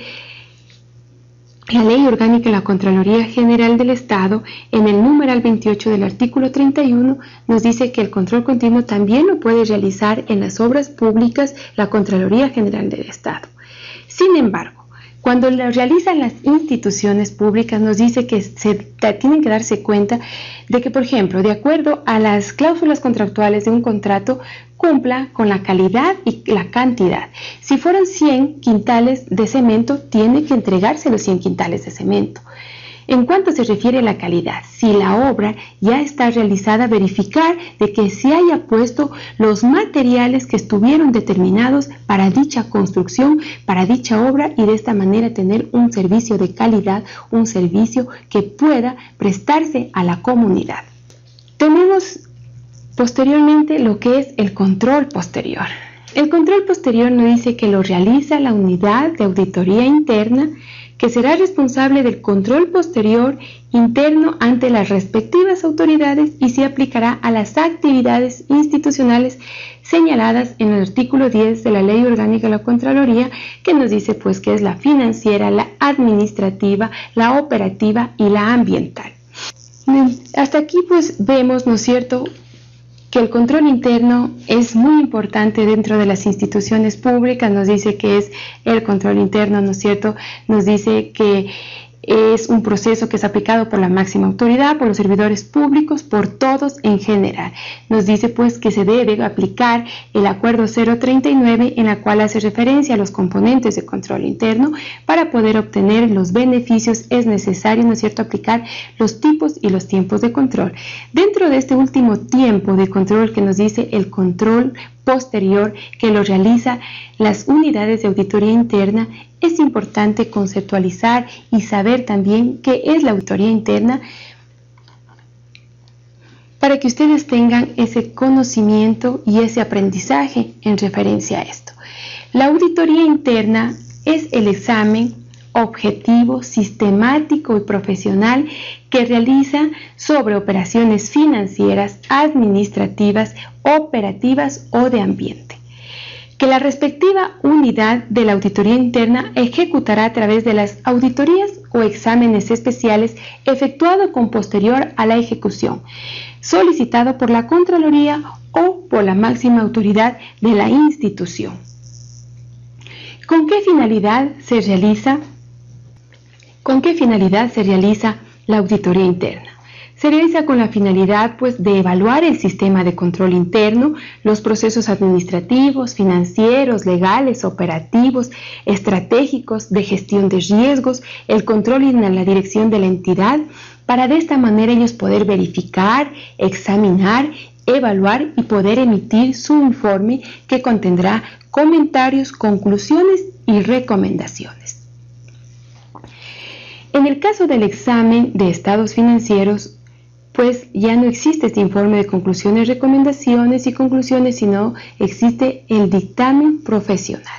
la Ley Orgánica de la Contraloría General del Estado, en el numeral veintiocho del artículo treinta y uno, nos dice que el control continuo también lo puede realizar en las obras públicas la Contraloría General del Estado. Sin embargo, cuando lo realizan las instituciones públicas, nos dice que se tienen que darse cuenta de que, por ejemplo, de acuerdo a las cláusulas contractuales de un contrato, cumpla con la calidad y la cantidad. Si fueron cien quintales de cemento, tiene que entregarse los cien quintales de cemento. En cuanto se refiere a la calidad, si la obra ya está realizada, verificar de que se haya puesto los materiales que estuvieron determinados para dicha construcción, para dicha obra, y de esta manera tener un servicio de calidad, un servicio que pueda prestarse a la comunidad. Tenemos posteriormente lo que es el control posterior. El control posterior nos dice que lo realiza la unidad de auditoría interna, que será responsable del control posterior interno ante las respectivas autoridades y se aplicará a las actividades institucionales señaladas en el artículo diez de la Ley Orgánica de la Contraloría, que nos dice pues que es la financiera, la administrativa, la operativa y la ambiental. Hasta aquí pues vemos, ¿no es cierto?, que el control interno es muy importante dentro de las instituciones públicas. Nos dice que es el control interno, ¿no es cierto? Nos dice que es un proceso que es aplicado por la máxima autoridad, por los servidores públicos, por todos en general. Nos dice pues que se debe aplicar el acuerdo cero treinta y nueve, en la cual hace referencia a los componentes de control interno. Para poder obtener los beneficios es necesario, ¿no es cierto?, aplicar los tipos y los tiempos de control. Dentro de este último tiempo de control que nos dice el control posterior, que lo realiza las unidades de auditoría interna, es importante conceptualizar y saber también qué es la auditoría interna para que ustedes tengan ese conocimiento y ese aprendizaje en referencia a esto. La auditoría interna es el examen objetivo, sistemático y profesional que realiza sobre operaciones financieras, administrativas, operativas o de ambiente, que la respectiva unidad de la auditoría interna ejecutará a través de las auditorías o exámenes especiales efectuado con posterior a la ejecución, solicitado por la Contraloría o por la máxima autoridad de la institución. ¿Con qué finalidad se realiza? ¿Con qué finalidad se realiza la auditoría interna? Se realiza con la finalidad pues, de evaluar el sistema de control interno, los procesos administrativos, financieros, legales, operativos, estratégicos, de gestión de riesgos, el control y la dirección de la entidad, para de esta manera ellos poder verificar, examinar, evaluar y poder emitir su informe que contendrá comentarios, conclusiones y recomendaciones. En el caso del examen de estados financieros, pues ya no existe este informe de conclusiones, recomendaciones y conclusiones, sino existe el dictamen profesional.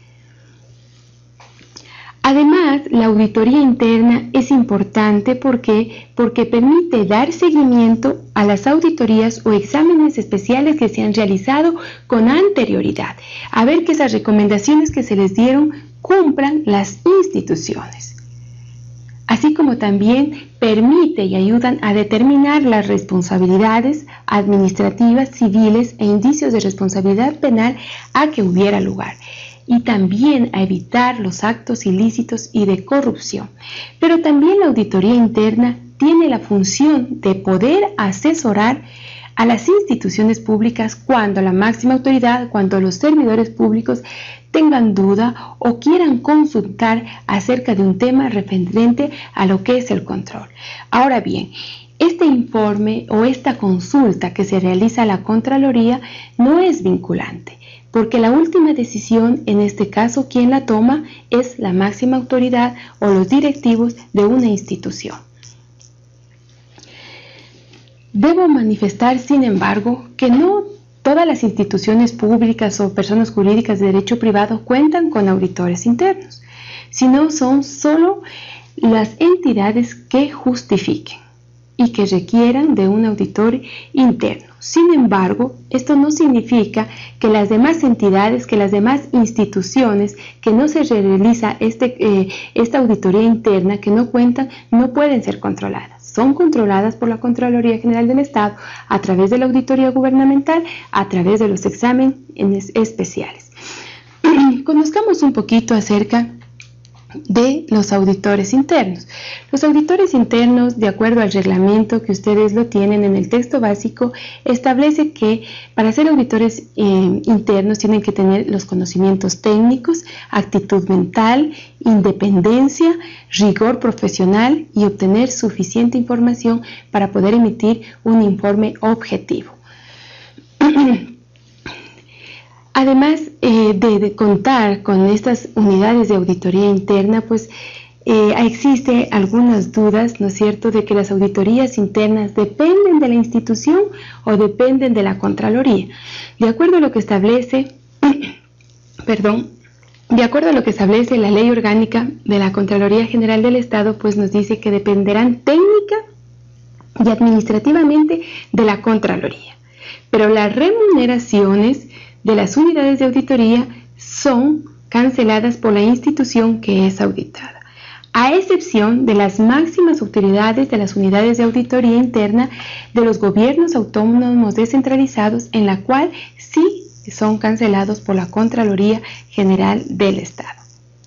Además, la auditoría interna es importante porque, porque permite dar seguimiento a las auditorías o exámenes especiales que se han realizado con anterioridad, a ver que esas recomendaciones que se les dieron cumplan las instituciones. Así como también permite y ayudan a determinar las responsabilidades administrativas, civiles e indicios de responsabilidad penal a que hubiera lugar, y también a evitar los actos ilícitos y de corrupción. Pero también la auditoría interna tiene la función de poder asesorar a las instituciones públicas cuando la máxima autoridad, cuando los servidores públicos tengan duda o quieran consultar acerca de un tema referente a lo que es el control. Ahora bien, este informe o esta consulta que se realiza a la Contraloría no es vinculante, porque la última decisión, en este caso, quien la toma es la máxima autoridad o los directivos de una institución. Debo manifestar, sin embargo, que no todas las instituciones públicas o personas jurídicas de derecho privado cuentan con auditores internos, sino son solo las entidades que justifiquen y que requieran de un auditor interno. Sin embargo, esto no significa que las demás entidades, que las demás instituciones que no se realiza este, eh, esta auditoría interna, que no cuentan, no pueden ser controladas. Son controladas por la Contraloría General del Estado a través de la auditoría gubernamental, a través de los exámenes especiales. Conozcamos un poquito acerca de los auditores internos. Los auditores internos, de acuerdo al reglamento que ustedes lo tienen en el texto básico, establece que para ser auditores eh, internos tienen que tener los conocimientos técnicos, actitud mental, independencia, rigor profesional y obtener suficiente información para poder emitir un informe objetivo. Además eh, de, de contar con estas unidades de auditoría interna, pues eh, existe algunas dudas, ¿no es cierto?, de que las auditorías internas dependen de la institución o dependen de la Contraloría. De acuerdo a lo que establece, perdón, De acuerdo a lo que establece la Ley Orgánica de la Contraloría General del Estado, pues nos dice que dependerán técnica y administrativamente de la Contraloría. Pero las remuneraciones de las unidades de auditoría son canceladas por la institución que es auditada, a excepción de las máximas autoridades de las unidades de auditoría interna de los gobiernos autónomos descentralizados, en la cual sí son cancelados por la Contraloría General del Estado.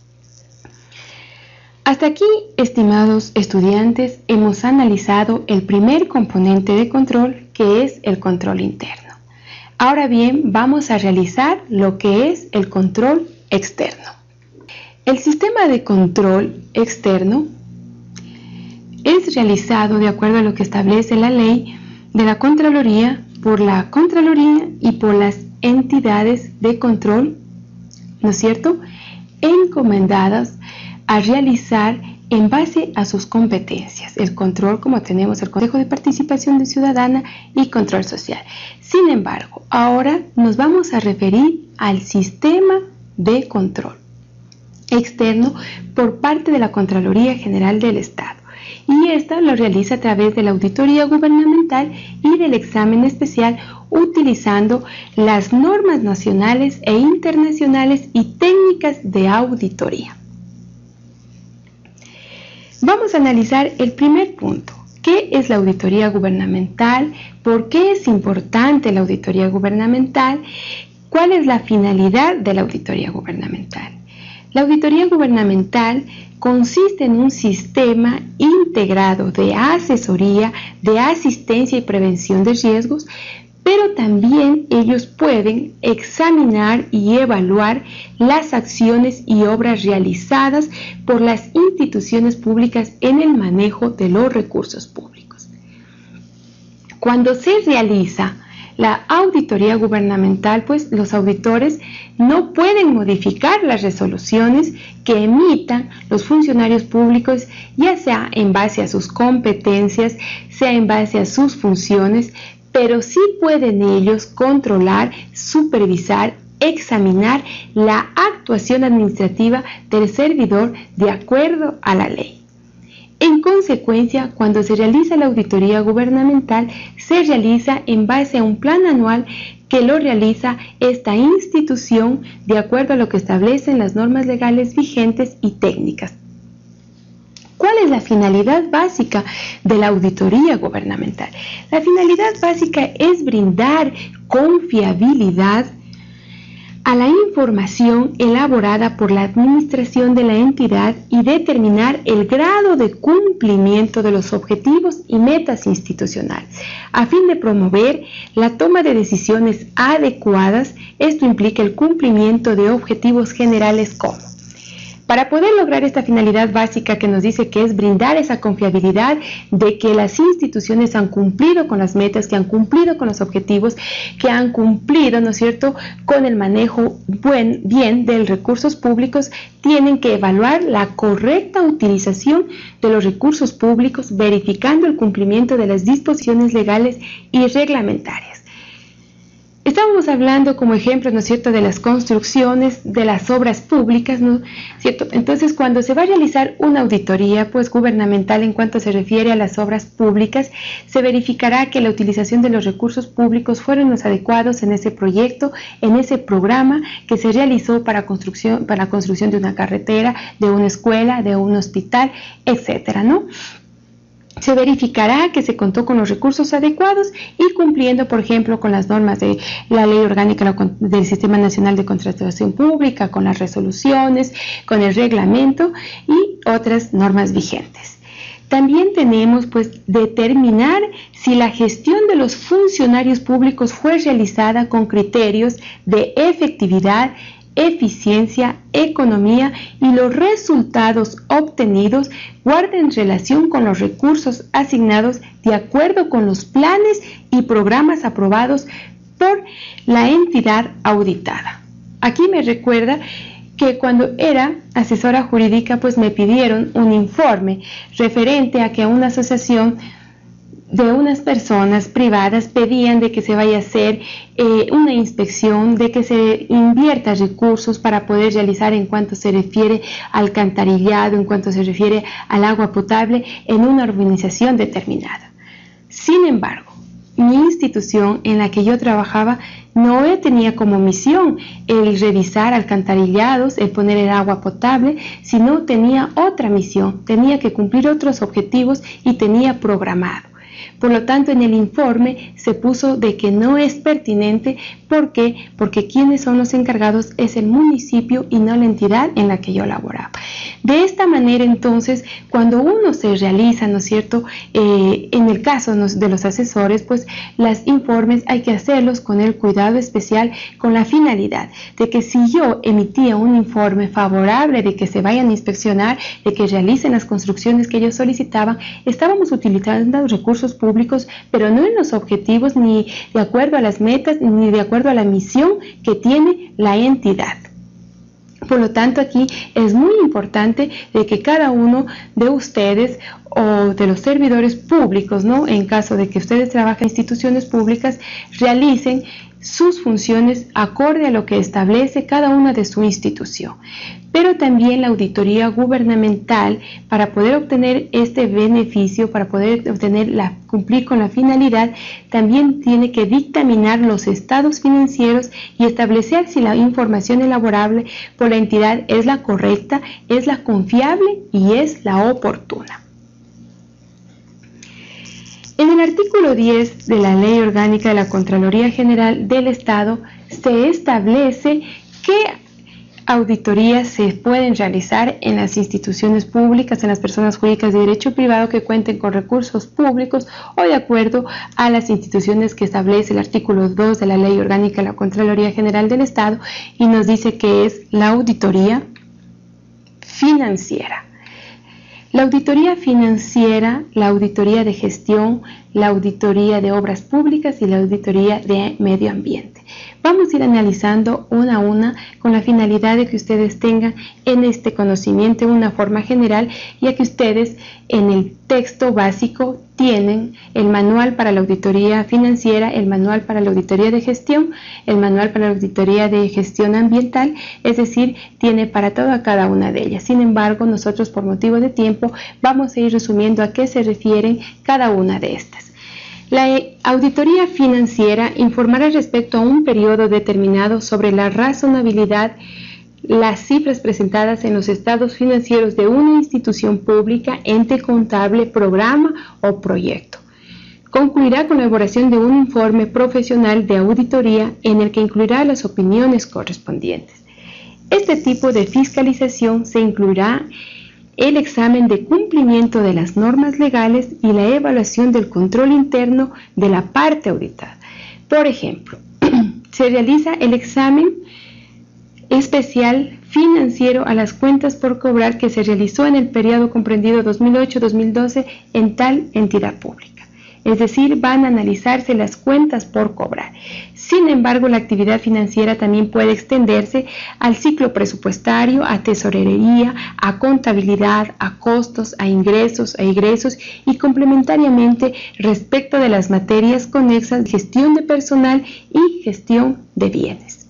Hasta aquí, estimados estudiantes, hemos analizado el primer componente de control, que es el control interno. Ahora bien, vamos a realizar lo que es el control externo. El sistema de control externo es realizado de acuerdo a lo que establece la ley de la Contraloría, por la Contraloría y por las entidades de control, ¿no es cierto?, encomendadas a realizar en base a sus competencias. El control, como tenemos el Consejo de Participación Ciudadana y Control Social. Sin embargo, ahora nos vamos a referir al sistema de control externo por parte de la Contraloría General del Estado. Y esta lo realiza a través de la auditoría gubernamental y del examen especial, utilizando las normas nacionales e internacionales y técnicas de auditoría. Vamos a analizar el primer punto. ¿Qué es la auditoría gubernamental? ¿Por qué es importante la auditoría gubernamental? ¿Cuál es la finalidad de la auditoría gubernamental? La auditoría gubernamental consiste en un sistema integrado de asesoría, de asistencia y prevención de riesgos, pero también ellos pueden examinar y evaluar las acciones y obras realizadas por las instituciones públicas en el manejo de los recursos públicos. Cuando se realiza la auditoría gubernamental, pues los auditores no pueden modificar las resoluciones que emitan los funcionarios públicos, ya sea en base a sus competencias, sea en base a sus funciones, pero sí pueden ellos controlar, supervisar, examinar la actuación administrativa del servidor de acuerdo a la ley. En consecuencia, cuando se realiza la auditoría gubernamental, se realiza en base a un plan anual que lo realiza esta institución de acuerdo a lo que establecen las normas legales vigentes y técnicas. ¿Cuál es la finalidad básica de la auditoría gubernamental? La finalidad básica es brindar confiabilidad a la información elaborada por la administración de la entidad y determinar el grado de cumplimiento de los objetivos y metas institucionales, a fin de promover la toma de decisiones adecuadas. Esto implica el cumplimiento de objetivos generales como: para poder lograr esta finalidad básica que nos dice que es brindar esa confiabilidad de que las instituciones han cumplido con las metas, que han cumplido con los objetivos, que han cumplido, ¿no es cierto?, con el manejo buen, bien de los recursos públicos, tienen que evaluar la correcta utilización de los recursos públicos, verificando el cumplimiento de las disposiciones legales y reglamentarias. Estábamos hablando como ejemplo, ¿no es cierto?, de las construcciones, de las obras públicas, ¿no es cierto? Entonces, cuando se va a realizar una auditoría pues gubernamental en cuanto se refiere a las obras públicas, se verificará que la utilización de los recursos públicos fueron los adecuados en ese proyecto, en ese programa que se realizó para construcción, para la construcción de una carretera, de una escuela, de un hospital, etcétera, ¿no? Se verificará que se contó con los recursos adecuados y cumpliendo, por ejemplo, con las normas de la Ley Orgánica del Sistema Nacional de Contratación Pública, con las resoluciones, con el reglamento y otras normas vigentes. También tenemos, pues, determinar si la gestión de los funcionarios públicos fue realizada con criterios de efectividad, eficiencia, economía y los resultados obtenidos guarden relación con los recursos asignados de acuerdo con los planes y programas aprobados por la entidad auditada. Aquí me recuerda que cuando era asesora jurídica, pues me pidieron un informe referente a que una asociación de unas personas privadas pedían de que se vaya a hacer eh, una inspección, de que se invierta recursos para poder realizar en cuanto se refiere al alcantarillado, en cuanto se refiere al agua potable en una urbanización determinada. Sin embargo, mi institución en la que yo trabajaba no tenía como misión el revisar alcantarillados, el poner el agua potable, sino tenía otra misión, tenía que cumplir otros objetivos y tenía programado. Por lo tanto, en el informe se puso de que no es pertinente. ¿Por qué? Porque quienes son los encargados es el municipio y no la entidad en la que yo laboraba. De esta manera, entonces, cuando uno se realiza, ¿no es cierto?, eh, en el caso de los asesores, pues los informes hay que hacerlos con el cuidado especial, con la finalidad de que si yo emitía un informe favorable de que se vayan a inspeccionar, de que realicen las construcciones que ellos solicitaban, estábamos utilizando recursos públicos, pero no en los objetivos, ni de acuerdo a las metas, ni de acuerdo a la misión que tiene la entidad. Por lo tanto, aquí es muy importante de que cada uno de ustedes o de los servidores públicos, ¿no?, en caso de que ustedes trabajen en instituciones públicas, realicen sus funciones acorde a lo que establece cada una de su institución. Pero también la auditoría gubernamental, para poder obtener este beneficio, para poder obtener la, cumplir con la finalidad, también tiene que dictaminar los estados financieros y establecer si la información elaborable por la entidad es la correcta, es la confiable y es la oportuna. En el artículo diez de la Ley Orgánica de la Contraloría General del Estado se establece que auditorías se pueden realizar en las instituciones públicas, en las personas jurídicas de derecho privado que cuenten con recursos públicos o de acuerdo a las instituciones que establece el artículo dos de la Ley Orgánica de la Contraloría General del Estado, y nos dice que es la auditoría financiera. La auditoría financiera, la auditoría de gestión, la auditoría de obras públicas y la auditoría de medio ambiente. Vamos a ir analizando una a una con la finalidad de que ustedes tengan en este conocimiento una forma general, ya que ustedes en el texto básico tienen el manual para la auditoría financiera, el manual para la auditoría de gestión, el manual para la auditoría de gestión ambiental, es decir, tiene para toda cada una de ellas. Sin embargo, nosotros por motivo de tiempo vamos a ir resumiendo a qué se refieren cada una de estas. La auditoría financiera informará respecto a un periodo determinado sobre la razonabilidad, las cifras presentadas en los estados financieros de una institución pública, ente contable, programa o proyecto. Concluirá con la elaboración de un informe profesional de auditoría en el que incluirá las opiniones correspondientes. Este tipo de fiscalización se incluirá el examen de cumplimiento de las normas legales y la evaluación del control interno de la parte auditada. Por ejemplo, se realiza el examen especial financiero a las cuentas por cobrar que se realizó en el periodo comprendido dos mil ocho a dos mil doce en tal entidad pública. Es decir, van a analizarse las cuentas por cobrar. Sin embargo, la actividad financiera también puede extenderse al ciclo presupuestario, a tesorería, a contabilidad, a costos, a ingresos, a egresos y complementariamente respecto de las materias conexas, gestión de personal y gestión de bienes.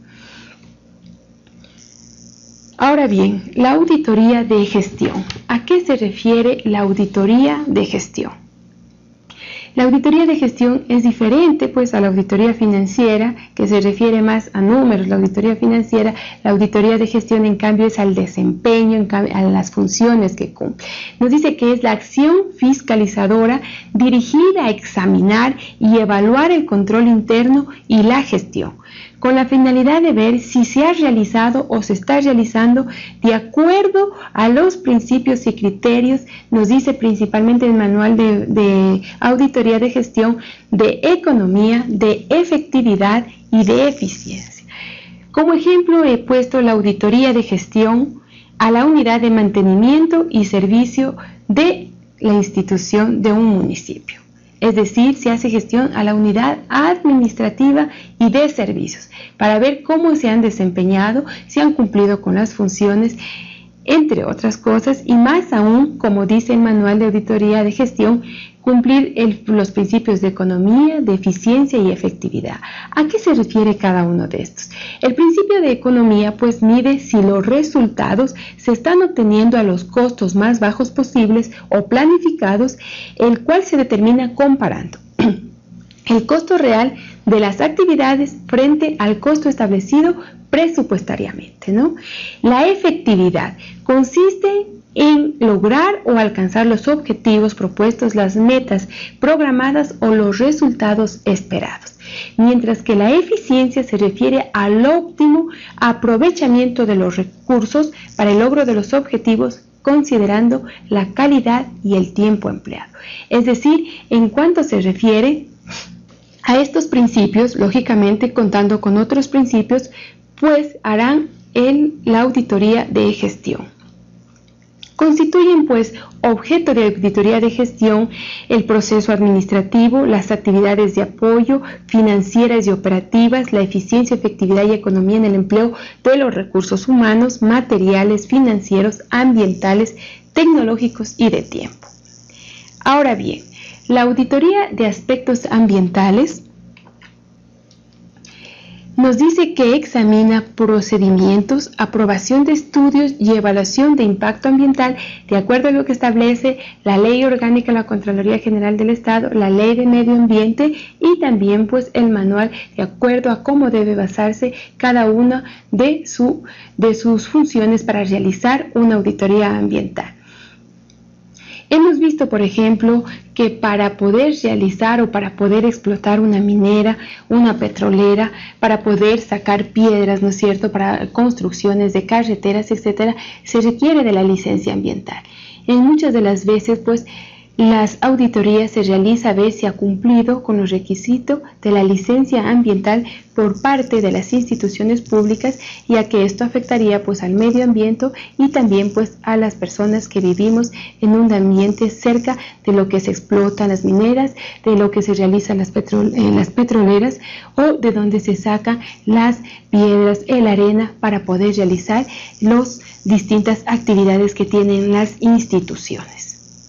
Ahora bien, la auditoría de gestión. ¿A qué se refiere la auditoría de gestión? La auditoría de gestión es diferente pues a la auditoría financiera, que se refiere más a números. La auditoría financiera, la auditoría de gestión en cambio es al desempeño, en cambio, a las funciones que cumple. Nos dice que es la acción fiscalizadora dirigida a examinar y evaluar el control interno y la gestión, con la finalidad de ver si se ha realizado o se está realizando de acuerdo a los principios y criterios, nos dice principalmente el manual de, de auditoría de gestión, de economía, de efectividad y de eficiencia. Como ejemplo he puesto la auditoría de gestión a la unidad de mantenimiento y servicio de la institución de un municipio. Es decir, se hace gestión a la unidad administrativa y de servicios para ver cómo se han desempeñado, si han cumplido con las funciones entre otras cosas, y más aún, como dice el Manual de Auditoría de Gestión, cumplir el, los principios de economía, de eficiencia y efectividad. ¿A qué se refiere cada uno de estos? El principio de economía pues mide si los resultados se están obteniendo a los costos más bajos posibles o planificados, el cual se determina comparando el costo real de las actividades frente al costo establecido presupuestariamente, ¿no? La efectividad consiste en lograr o alcanzar los objetivos propuestos, las metas programadas o los resultados esperados, mientras que la eficiencia se refiere al óptimo aprovechamiento de los recursos para el logro de los objetivos, considerando la calidad y el tiempo empleado. Es decir, en cuanto se refiere a estos principios, lógicamente contando con otros principios, pues harán el, la auditoría de gestión. Constituyen pues objeto de auditoría de gestión el proceso administrativo, las actividades de apoyo, financieras y operativas, la eficiencia, efectividad y economía en el empleo de los recursos humanos, materiales, financieros, ambientales, tecnológicos y de tiempo. Ahora bien, la auditoría de aspectos ambientales nos dice que examina procedimientos, aprobación de estudios y evaluación de impacto ambiental de acuerdo a lo que establece la Ley Orgánica de la Contraloría General del Estado, la Ley de Medio Ambiente y también pues el manual de acuerdo a cómo debe basarse cada una de, su, de sus funciones para realizar una auditoría ambiental. Hemos visto, por ejemplo, que para poder realizar o para poder explotar una minera, una petrolera, para poder sacar piedras, ¿no es cierto?, para construcciones de carreteras, etcétera, se requiere de la licencia ambiental. En muchas de las veces, pues, las auditorías se realiza a ver si ha cumplido con los requisitos de la licencia ambiental por parte de las instituciones públicas, ya que esto afectaría pues al medio ambiente y también pues a las personas que vivimos en un ambiente cerca de lo que se explotan las mineras, de lo que se realizan las, petrol eh, las petroleras o de donde se sacan las piedras, la arena para poder realizar las distintas actividades que tienen las instituciones.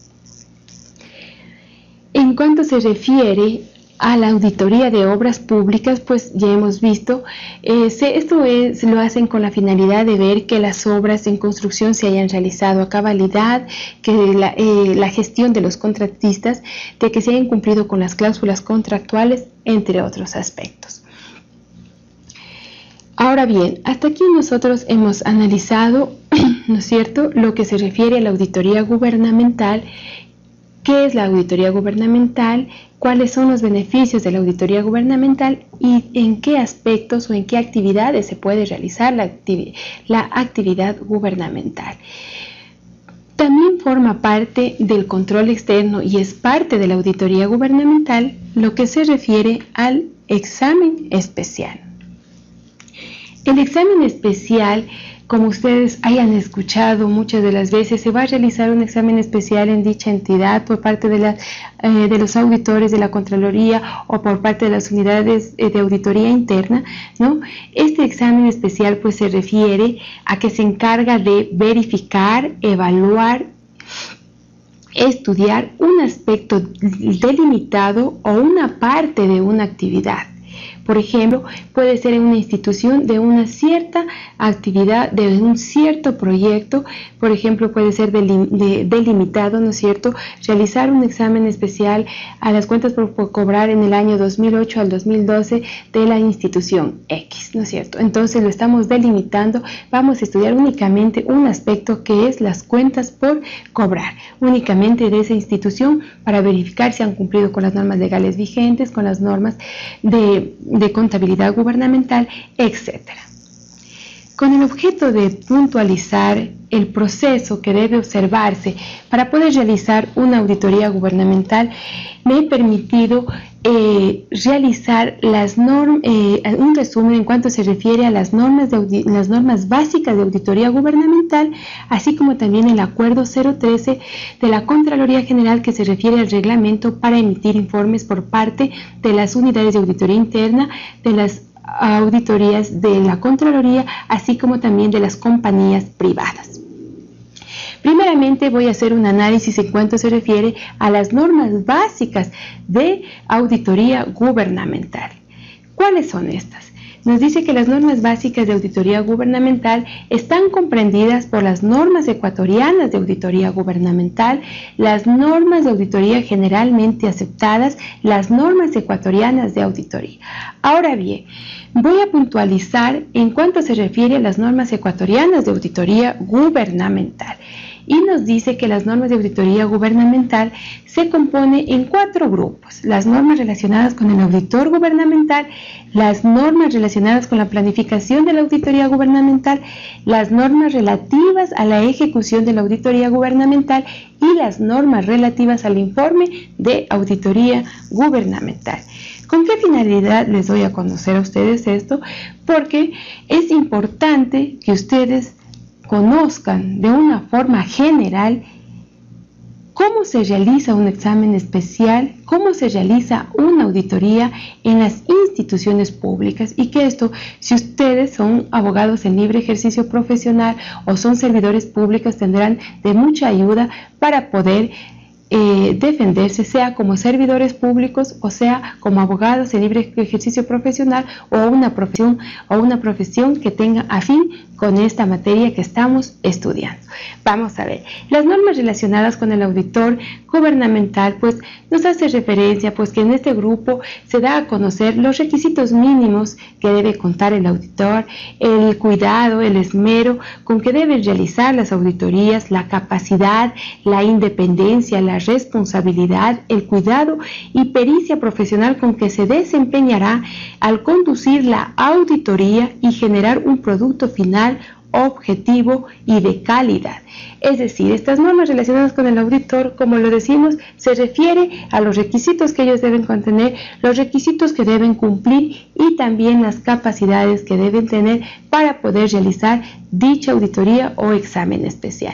En cuanto se refiere a la auditoría de obras públicas, pues ya hemos visto, eh, se, esto es, lo hacen con la finalidad de ver que las obras en construcción se hayan realizado a cabalidad, que la, eh, la gestión de los contratistas, de que se hayan cumplido con las cláusulas contractuales, entre otros aspectos. Ahora bien, hasta aquí nosotros hemos analizado, ¿no es cierto?, lo que se refiere a la auditoría gubernamental. ¿Qué es la auditoría gubernamental? ¿Cuáles son los beneficios de la auditoría gubernamental? ¿Y en qué aspectos o en qué actividades se puede realizar la, activi- la actividad gubernamental? También forma parte del control externo y es parte de la auditoría gubernamental lo que se refiere al examen especial. El examen especial, como ustedes hayan escuchado muchas de las veces, se va a realizar un examen especial en dicha entidad por parte de, la, eh, de los auditores de la Contraloría o por parte de las unidades eh, de auditoría interna, ¿no? Este examen especial pues se refiere a que se encarga de verificar, evaluar, estudiar un aspecto delimitado o una parte de una actividad. Por ejemplo, puede ser en una institución de una cierta actividad, de un cierto proyecto, por ejemplo, puede ser delimitado, ¿no es cierto?, realizar un examen especial a las cuentas por, por cobrar en el año dos mil ocho al dos mil doce de la institución X, ¿no es cierto? Entonces lo estamos delimitando, vamos a estudiar únicamente un aspecto que es las cuentas por cobrar, únicamente de esa institución para verificar si han cumplido con las normas legales vigentes, con las normas de de contabilidad gubernamental, etcétera. Con el objeto de puntualizar el proceso que debe observarse para poder realizar una auditoría gubernamental, me he permitido eh, realizar las norm, eh, un resumen en cuanto se refiere a las normas, de las normas básicas de auditoría gubernamental, así como también el acuerdo cero trece de la Contraloría General que se refiere al reglamento para emitir informes por parte de las unidades de auditoría interna, de las auditorías de la Contraloría, así como también de las compañías privadas. Primeramente voy a hacer un análisis en cuanto se refiere a las normas básicas de auditoría gubernamental. ¿Cuáles son estas? Nos dice que las normas básicas de auditoría gubernamental están comprendidas por las normas ecuatorianas de auditoría gubernamental, las normas de auditoría generalmente aceptadas, las normas ecuatorianas de auditoría. Ahora bien, voy a puntualizar en cuanto se refiere a las normas ecuatorianas de auditoría gubernamental. Y nos dice que las normas de auditoría gubernamental se componen en cuatro grupos: las normas relacionadas con el auditor gubernamental, las normas relacionadas con la planificación de la auditoría gubernamental, las normas relativas a la ejecución de la auditoría gubernamental y las normas relativas al informe de auditoría gubernamental. ¿Con qué finalidad les doy a conocer a ustedes esto? Porque es importante que ustedes conozcan de una forma general cómo se realiza un examen especial, cómo se realiza una auditoría en las instituciones públicas, y que esto, si ustedes son abogados en libre ejercicio profesional o son servidores públicos, tendrán de mucha ayuda para poder Eh, defenderse, sea como servidores públicos o sea como abogados en libre ejercicio profesional o una profesión o una profesión que tenga afín con esta materia que estamos estudiando. Vamos a ver, las normas relacionadas con el auditor gubernamental pues nos hace referencia pues que en este grupo se da a conocer los requisitos mínimos que debe contar el auditor, el cuidado, el esmero con que debe realizar las auditorías, la capacidad, la independencia, la responsabilidad, el cuidado y pericia profesional con que se desempeñará al conducir la auditoría y generar un producto final objetivo y de calidad. Es decir, estas normas relacionadas con el auditor, como lo decimos, se refiere a los requisitos que ellos deben contener, los requisitos que deben cumplir y también las capacidades que deben tener para poder realizar dicha auditoría o examen especial.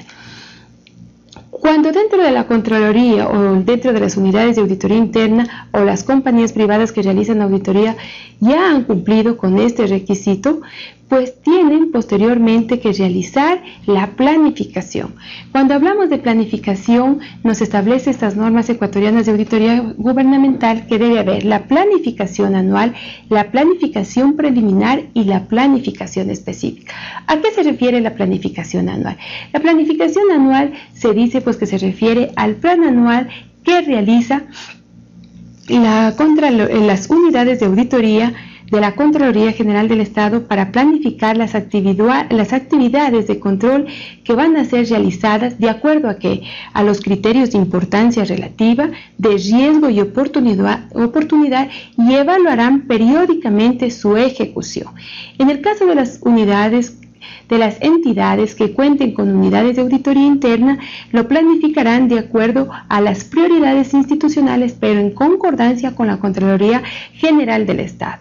Cuando dentro de la Contraloría o dentro de las unidades de auditoría interna o las compañías privadas que realizan auditoría ya han cumplido con este requisito, pues tienen posteriormente que realizar la planificación. Cuando hablamos de planificación, nos establece estas normas ecuatorianas de auditoría gubernamental que debe haber la planificación anual, la planificación preliminar y la planificación específica. ¿A qué se refiere la planificación anual? La planificación anual se dice pues que se refiere al plan anual que realiza la contra, las unidades de auditoría de la Contraloría General del Estado para planificar las, actividad, las actividades de control que van a ser realizadas de acuerdo a que a los criterios de importancia relativa, de riesgo y oportunidad, oportunidad y evaluarán periódicamente su ejecución. En el caso de las unidades de las entidades que cuenten con unidades de auditoría interna, lo planificarán de acuerdo a las prioridades institucionales, pero en concordancia con la Contraloría General del Estado.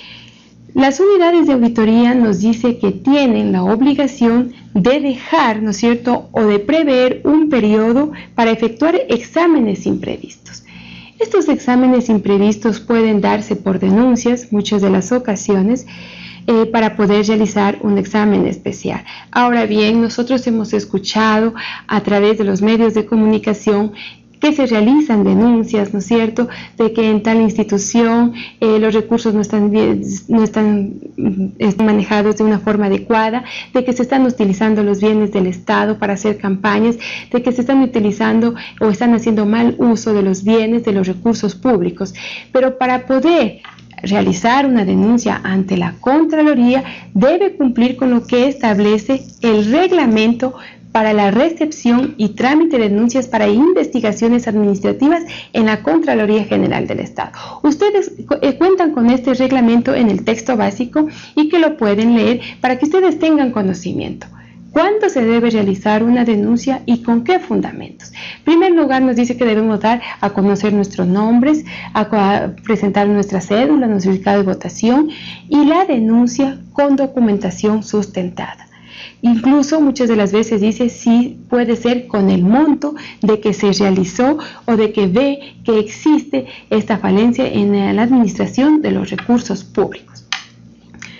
Las unidades de auditoría nos dice que tienen la obligación de dejar, ¿no es cierto?, o de prever un periodo para efectuar exámenes imprevistos. Estos exámenes imprevistos pueden darse por denuncias, muchas de las ocasiones, Eh, para poder realizar un examen especial. Ahora bien, nosotros hemos escuchado a través de los medios de comunicación que se realizan denuncias, ¿no es cierto?, de que en tal institución eh, los recursos no están, bien, no están, están manejados de una forma adecuada, de que se están utilizando los bienes del Estado para hacer campañas, de que se están utilizando o están haciendo mal uso de los bienes, de los recursos públicos. Pero para poder realizar una denuncia ante la Contraloría debe cumplir con lo que establece el reglamento para la recepción y trámite de denuncias para investigaciones administrativas en la Contraloría General del Estado. Ustedes eh, cuentan con este reglamento en el texto básico y que lo pueden leer para que ustedes tengan conocimiento. ¿Cuándo se debe realizar una denuncia y con qué fundamentos? En primer lugar, nos dice que debemos dar a conocer nuestros nombres, a, a presentar nuestra cédula, nuestro certificado de votación y la denuncia con documentación sustentada. Incluso muchas de las veces dice si puede ser con el monto de que se realizó o de que ve que existe esta falencia en la administración de los recursos públicos.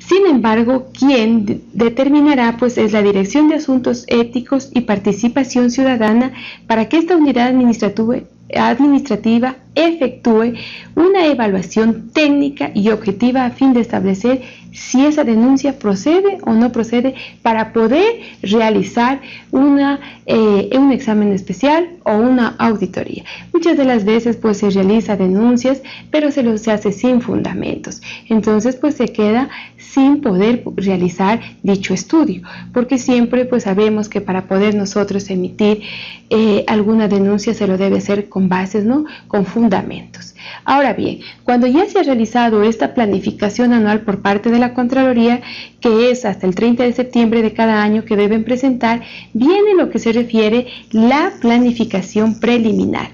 Sin embargo, quien de determinará pues es la Dirección de Asuntos Éticos y Participación Ciudadana para que esta unidad administrativa administrativa efectúe una evaluación técnica y objetiva a fin de establecer si esa denuncia procede o no procede para poder realizar una, eh, un examen especial o una auditoría. Muchas de las veces pues se realiza denuncias, pero se los hace sin fundamentos. Entonces pues se queda sin poder realizar dicho estudio, porque siempre pues sabemos que para poder nosotros emitir eh, alguna denuncia se lo debe hacer con bases, ¿no? Con fundamentos. Ahora bien, cuando ya se ha realizado esta planificación anual por parte de la Contraloría, que es hasta el treinta de septiembre de cada año que deben presentar, viene lo que se refiere la planificación preliminar.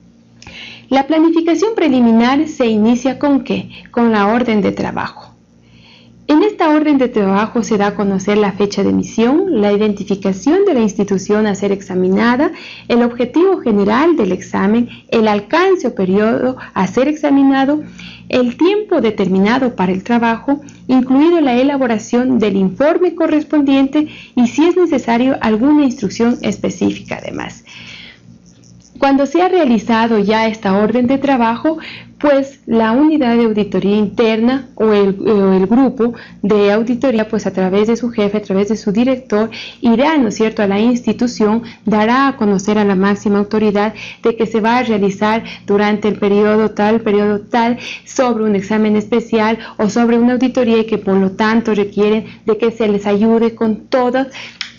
La planificación preliminar se inicia ¿con qué? Con la orden de trabajo. En esta orden de trabajo se da a conocer la fecha de emisión, la identificación de la institución a ser examinada, el objetivo general del examen, el alcance o periodo a ser examinado, el tiempo determinado para el trabajo, incluido la elaboración del informe correspondiente y, si es necesario, alguna instrucción específica además. Cuando se ha realizado ya esta orden de trabajo, pues la unidad de auditoría interna o el, o el grupo de auditoría, pues a través de su jefe, a través de su director, irá, ¿no es cierto?, a la institución, dará a conocer a la máxima autoridad de que se va a realizar durante el periodo tal, periodo tal, sobre un examen especial o sobre una auditoría y que por lo tanto requieren de que se les ayude con todas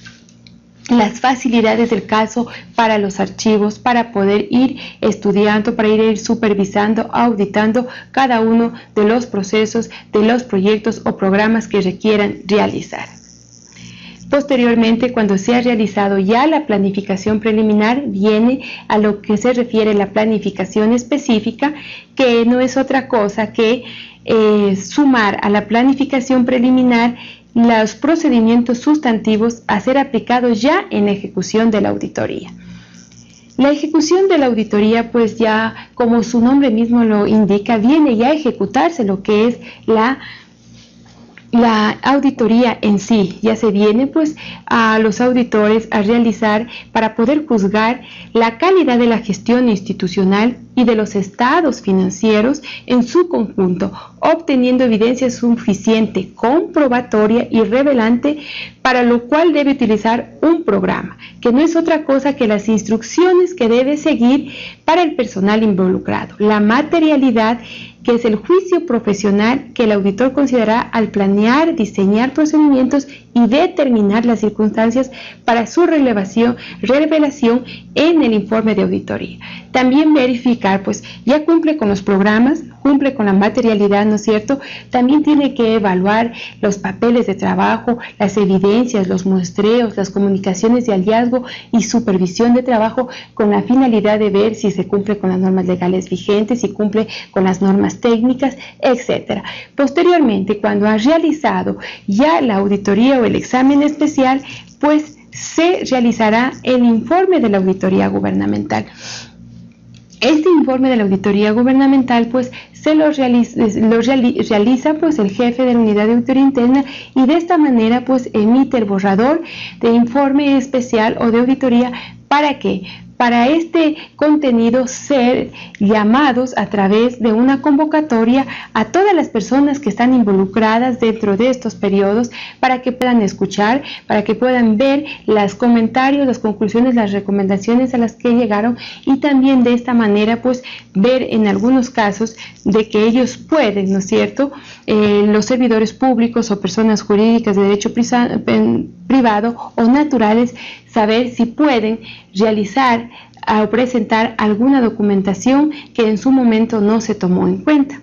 las facilidades del caso para los archivos, para poder ir estudiando, para ir supervisando, auditando cada uno de los procesos, de los proyectos o programas que requieran realizar. Posteriormente, cuando se ha realizado ya la planificación preliminar, viene a lo que se refiere la planificación específica, que no es otra cosa que eh, sumar a la planificación preliminar los procedimientos sustantivos a ser aplicados ya en la ejecución de la auditoría. La ejecución de la auditoría, pues ya como su nombre mismo lo indica, viene ya a ejecutarse lo que es la La auditoría en sí. Ya se viene pues a los auditores a realizar para poder juzgar la calidad de la gestión institucional y de los estados financieros en su conjunto, obteniendo evidencia suficiente, comprobatoria y revelante, para lo cual debe utilizar un programa, que no es otra cosa que las instrucciones que debe seguir para el personal involucrado, la materialidad, que es el juicio profesional que el auditor considerará al planear, diseñar procedimientos y determinar las circunstancias para su revelación, revelación en el informe de auditoría. También verificar, pues ya cumple con los programas, cumple con la materialidad, ¿no es cierto? También tiene que evaluar los papeles de trabajo, las evidencias, los muestreos, las comunicaciones de hallazgo y supervisión de trabajo, con la finalidad de ver si se cumple con las normas legales vigentes, si cumple con las normas técnicas, etcétera. Posteriormente, cuando ha realizado ya la auditoría o el examen especial, pues se realizará el informe de la auditoría gubernamental. Este informe de la auditoría gubernamental pues se lo realiza, lo realiza pues el jefe de la unidad de auditoría interna, y de esta manera pues emite el borrador de informe especial o de auditoría. ¿Para qué? Para este contenido ser llamados a través de una convocatoria a todas las personas que están involucradas dentro de estos periodos, para que puedan escuchar, para que puedan ver los comentarios, las conclusiones, las recomendaciones a las que llegaron, y también de esta manera pues ver en algunos casos de que ellos pueden, ¿no es cierto?, eh, los servidores públicos o personas jurídicas de derecho privado o naturales, saber si pueden realizar o presentar alguna documentación que en su momento no se tomó en cuenta.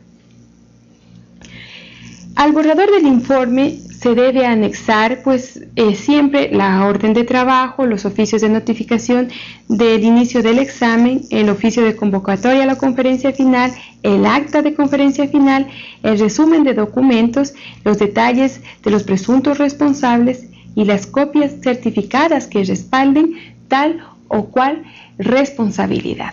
Al borrador del informe se debe anexar pues eh, siempre la orden de trabajo, los oficios de notificación del inicio del examen, el oficio de convocatoria a la conferencia final, el acta de conferencia final, el resumen de documentos, los detalles de los presuntos responsables y las copias certificadas que respalden tal o cual responsabilidad.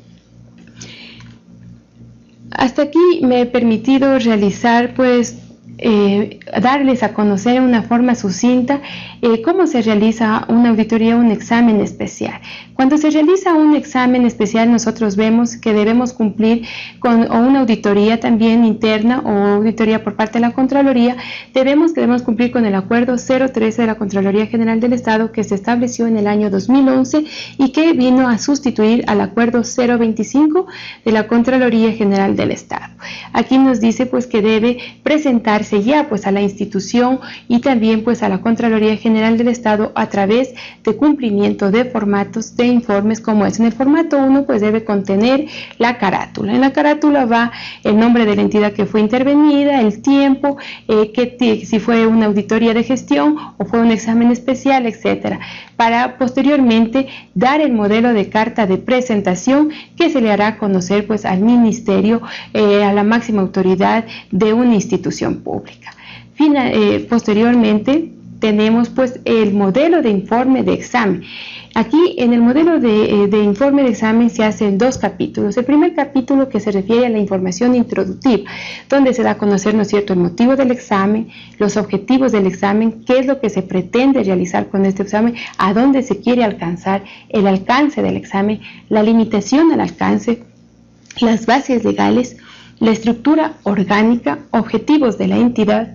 Hasta aquí me he permitido realizar pues Eh, darles a conocer de una forma sucinta eh, cómo se realiza una auditoría, un examen especial. Cuando se realiza un examen especial, nosotros vemos que debemos cumplir con o una auditoría también interna o auditoría por parte de la Contraloría, debemos, debemos cumplir con el acuerdo cero trece de la Contraloría General del Estado, que se estableció en el año dos mil once y que vino a sustituir al acuerdo cero veinticinco de la Contraloría General del Estado. Aquí nos dice pues que debe presentarse ya pues a la institución y también pues a la Contraloría General del Estado a través de cumplimiento de formatos de informes como es. En el formato uno pues debe contener la carátula. En la carátula va el nombre de la entidad que fue intervenida, el tiempo, eh, que, si fue una auditoría de gestión o fue un examen especial, etcétera, para posteriormente dar el modelo de carta de presentación que se le hará conocer pues al ministerio, eh, a la máxima autoridad de una institución pública. Fina, eh, posteriormente tenemos pues el modelo de informe de examen. Aquí en el modelo de, eh, de informe de examen se hacen dos capítulos. El primer capítulo que se refiere a la información introductiva, donde se da a conocer, ¿no es cierto?, el motivo del examen, los objetivos del examen, qué es lo que se pretende realizar con este examen, a dónde se quiere alcanzar, el alcance del examen, la limitación al alcance, las bases legales, la estructura orgánica, objetivos de la entidad,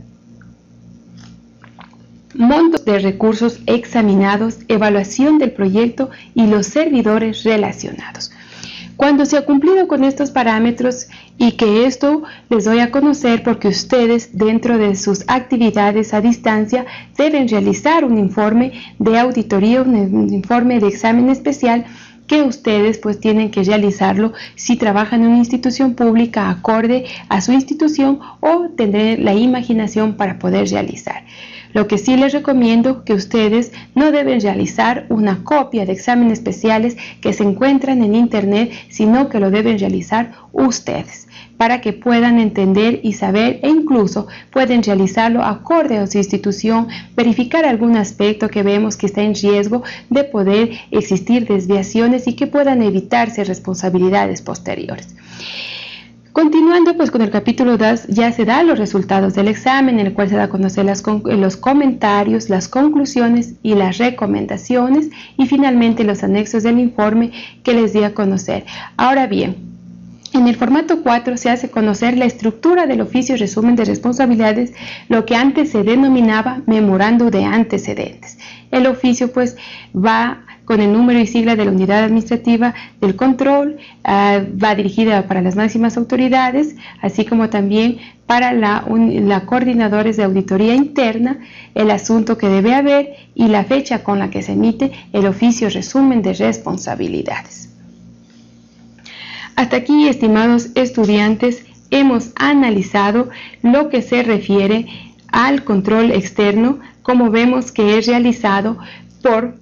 montos de recursos examinados, evaluación del proyecto y los servidores relacionados. Cuando se ha cumplido con estos parámetros, y que esto les doy a conocer porque ustedes dentro de sus actividades a distancia deben realizar un informe de auditoría, un informe de examen especial que ustedes pues tienen que realizarlo si trabajan en una institución pública acorde a su institución o tener la imaginación para poder realizar. Lo que sí les recomiendo que ustedes no deben realizar una copia de exámenes especiales que se encuentran en internet, sino que lo deben realizar ustedes para que puedan entender y saber, e incluso pueden realizarlo acorde a su institución, verificar algún aspecto que vemos que está en riesgo de poder existir desviaciones y que puedan evitarse responsabilidades posteriores. Continuando pues con el capítulo dos, ya se dan los resultados del examen, en el cual se da a conocer las, los comentarios, las conclusiones y las recomendaciones, y finalmente los anexos del informe que les di a conocer. Ahora bien, en el formato cuatro se hace conocer la estructura del oficio resumen de responsabilidades, lo que antes se denominaba memorando de antecedentes. El oficio pues va con el número y sigla de la unidad administrativa del control, uh, va dirigida para las máximas autoridades, así como también para la, un, la coordinadores de auditoría interna, el asunto que debe haber y la fecha con la que se emite el oficio resumen de responsabilidades. Hasta aquí, estimados estudiantes, hemos analizado lo que se refiere al control externo, como vemos que es realizado por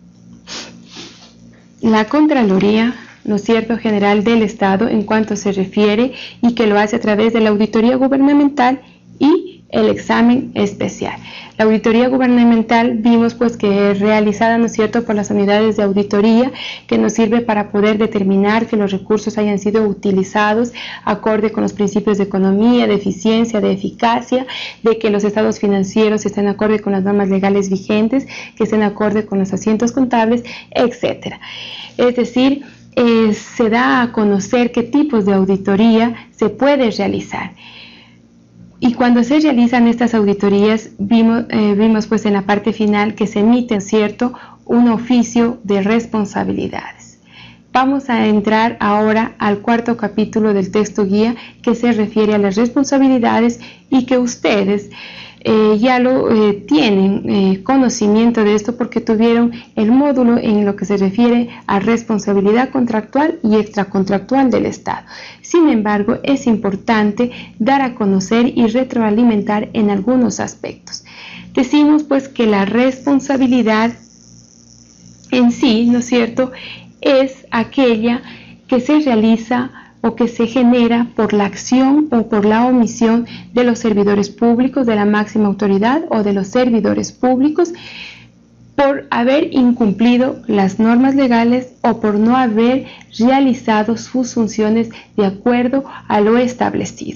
la Contraloría, ¿no es cierto?, General del Estado en cuanto se refiere, y que lo hace a través de la auditoría gubernamental y el examen especial. La auditoría gubernamental vimos pues que es realizada, ¿no es cierto?, por las unidades de auditoría, que nos sirve para poder determinar que los recursos hayan sido utilizados acorde con los principios de economía, de eficiencia, de eficacia, de que los estados financieros estén acorde con las normas legales vigentes, que estén acorde con los asientos contables, etcétera. Es decir, eh, se da a conocer qué tipos de auditoría se puede realizar. Y cuando se realizan estas auditorías, vimos, eh, vimos pues en la parte final que se emite, ¿cierto?, un oficio de responsabilidades. Vamos a entrar ahora al cuarto capítulo del texto guía, que se refiere a las responsabilidades y que ustedes eh, ya lo eh, tienen eh, conocimiento de esto porque tuvieron el módulo en lo que se refiere a responsabilidad contractual y extracontractual del Estado. Sin embargo, es importante dar a conocer y retroalimentar en algunos aspectos. Decimos pues que la responsabilidad en sí, ¿no es cierto?, es aquella que se realiza o que se genera por la acción o por la omisión de los servidores públicos, de la máxima autoridad o de los servidores públicos, por haber incumplido las normas legales o por no haber realizado sus funciones de acuerdo a lo establecido.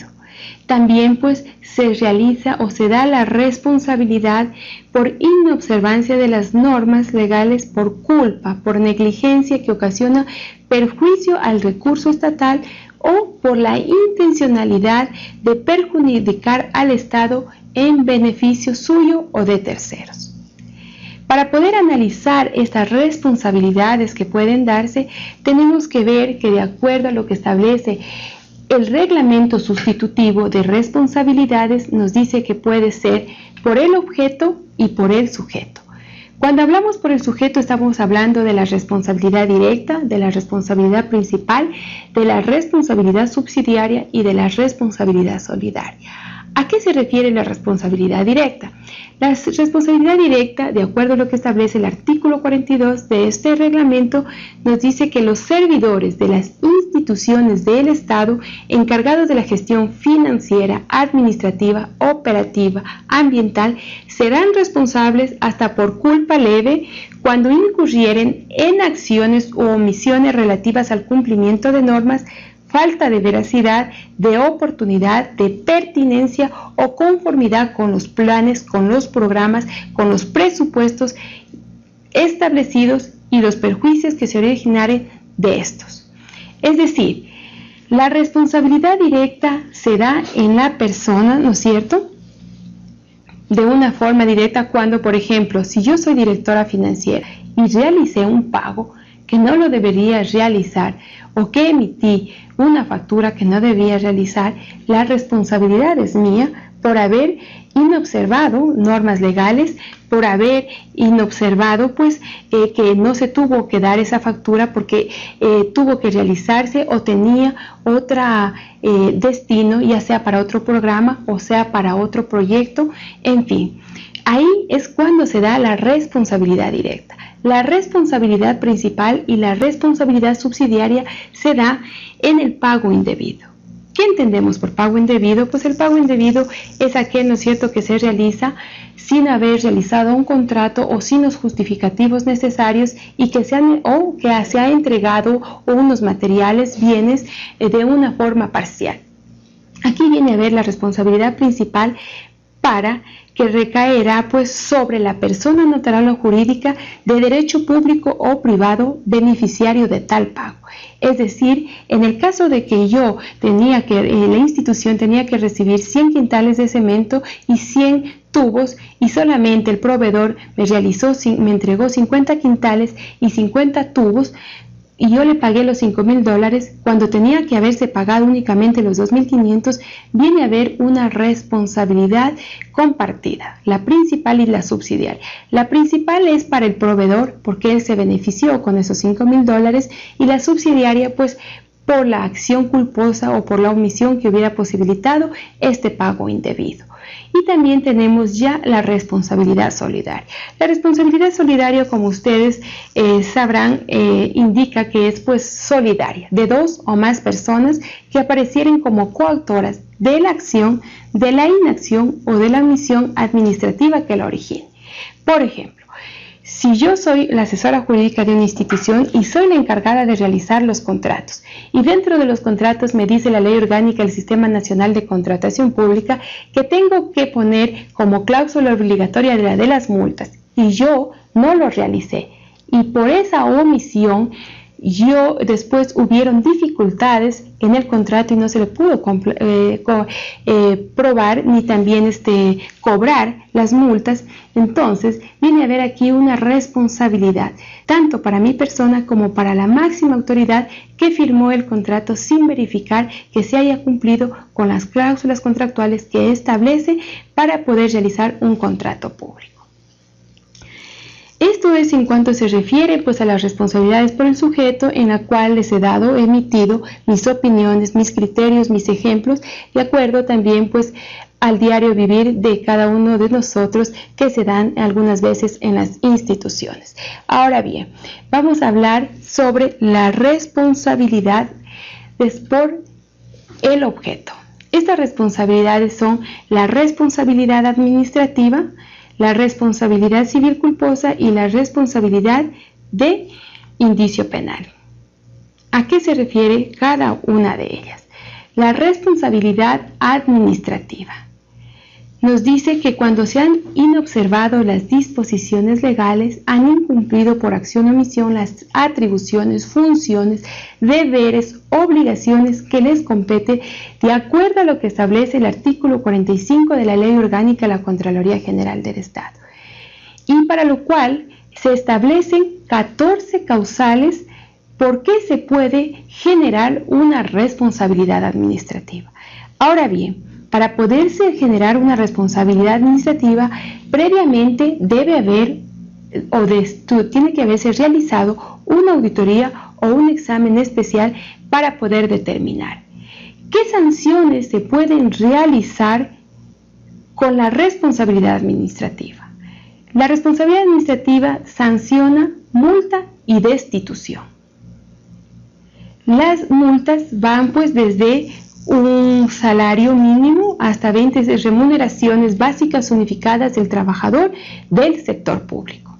También pues se realiza o se da la responsabilidad por inobservancia de las normas legales por culpa, por negligencia que ocasiona perjuicio al recurso estatal o por la intencionalidad de perjudicar al Estado en beneficio suyo o de terceros. Para poder analizar estas responsabilidades que pueden darse, tenemos que ver que de acuerdo a lo que establece el reglamento sustitutivo de responsabilidades, nos dice que puede ser por el objeto y por el sujeto. Cuando hablamos por el sujeto estamos hablando de la responsabilidad directa, de la responsabilidad principal, de la responsabilidad subsidiaria y de la responsabilidad solidaria. ¿A qué se refiere la responsabilidad directa? La responsabilidad directa, de acuerdo a lo que establece el artículo cuarenta y dos de este reglamento, nos dice que los servidores de las instituciones del Estado encargados de la gestión financiera, administrativa, operativa, ambiental, serán responsables hasta por culpa leve cuando incurrieren en acciones u omisiones relativas al cumplimiento de normas, falta de veracidad, de oportunidad, de pertinencia o conformidad con los planes, con los programas, con los presupuestos establecidos y los perjuicios que se originaren de estos. Es decir, la responsabilidad directa se da en la persona, ¿no es cierto?, de una forma directa cuando, por ejemplo, si yo soy directora financiera y realicé un pago que no lo debería realizar o que emití una factura que no debía realizar, la responsabilidad es mía por haber inobservado normas legales, por haber inobservado pues eh, que no se tuvo que dar esa factura porque eh, tuvo que realizarse o tenía otro eh, destino, ya sea para otro programa o sea para otro proyecto, en fin. Ahí es cuando se da la responsabilidad directa. La responsabilidad principal y la responsabilidad subsidiaria se da en el pago indebido. ¿Qué entendemos por pago indebido? Pues el pago indebido es aquel, ¿no es cierto?, que se realiza sin haber realizado un contrato o sin los justificativos necesarios y que se han, o que se ha entregado unos materiales, bienes, eh, de una forma parcial. Aquí viene a ver la responsabilidad principal para que recaerá pues sobre la persona natural o jurídica de derecho público o privado beneficiario de tal pago. Es decir, en el caso de que yo tenía que, eh, la institución tenía que recibir cien quintales de cemento y cien tubos y solamente el proveedor me realizó, me entregó cincuenta quintales y cincuenta tubos, y yo le pagué los cinco mil dólares cuando tenía que haberse pagado únicamente los dos mil quinientos, viene a haber una responsabilidad compartida, la principal y la subsidiaria. La principal es para el proveedor porque él se benefició con esos cinco mil dólares y la subsidiaria pues por la acción culposa o por la omisión que hubiera posibilitado este pago indebido. Y también tenemos ya la responsabilidad solidaria. La responsabilidad solidaria, como ustedes eh, sabrán, eh, indica que es pues solidaria, de dos o más personas que aparecieren como coautoras de la acción, de la inacción o de la omisión administrativa que la origine. Por ejemplo, si yo soy la asesora jurídica de una institución y soy la encargada de realizar los contratos, y dentro de los contratos me dice la Ley Orgánica del Sistema Nacional de Contratación Pública que tengo que poner como cláusula obligatoria de la de las multas, y yo no lo realicé, y por esa omisión yo después hubieron dificultades en el contrato y no se le pudo eh, co eh, probar ni también este, cobrar las multas. Entonces viene a haber aquí una responsabilidad tanto para mi persona como para la máxima autoridad que firmó el contrato sin verificar que se haya cumplido con las cláusulas contractuales que establece para poder realizar un contrato público. Esto es en cuanto se refiere pues a las responsabilidades por el sujeto, en la cual les he dado, he emitido mis opiniones, mis criterios, mis ejemplos, de acuerdo también pues al diario vivir de cada uno de nosotros que se dan algunas veces en las instituciones. Ahora bien, vamos a hablar sobre la responsabilidad por el objeto. Estas responsabilidades son la responsabilidad administrativa, la responsabilidad civil culposa y la responsabilidad de indicio penal. ¿A qué se refiere cada una de ellas? La responsabilidad administrativa. Nos dice que cuando se han inobservado las disposiciones legales, han incumplido por acción o omisión las atribuciones, funciones, deberes, obligaciones que les compete de acuerdo a lo que establece el artículo cuarenta y cinco de la Ley Orgánica de la Contraloría General del Estado, y para lo cual se establecen catorce causales por qué se puede generar una responsabilidad administrativa. Ahora bien, para poderse generar una responsabilidad administrativa, previamente debe haber o de, tiene que haberse realizado una auditoría o un examen especial para poder determinar qué sanciones se pueden realizar con la responsabilidad administrativa. La responsabilidad administrativa sanciona multa y destitución. Las multas van pues desde un salario mínimo hasta veinte remuneraciones básicas unificadas del trabajador del sector público.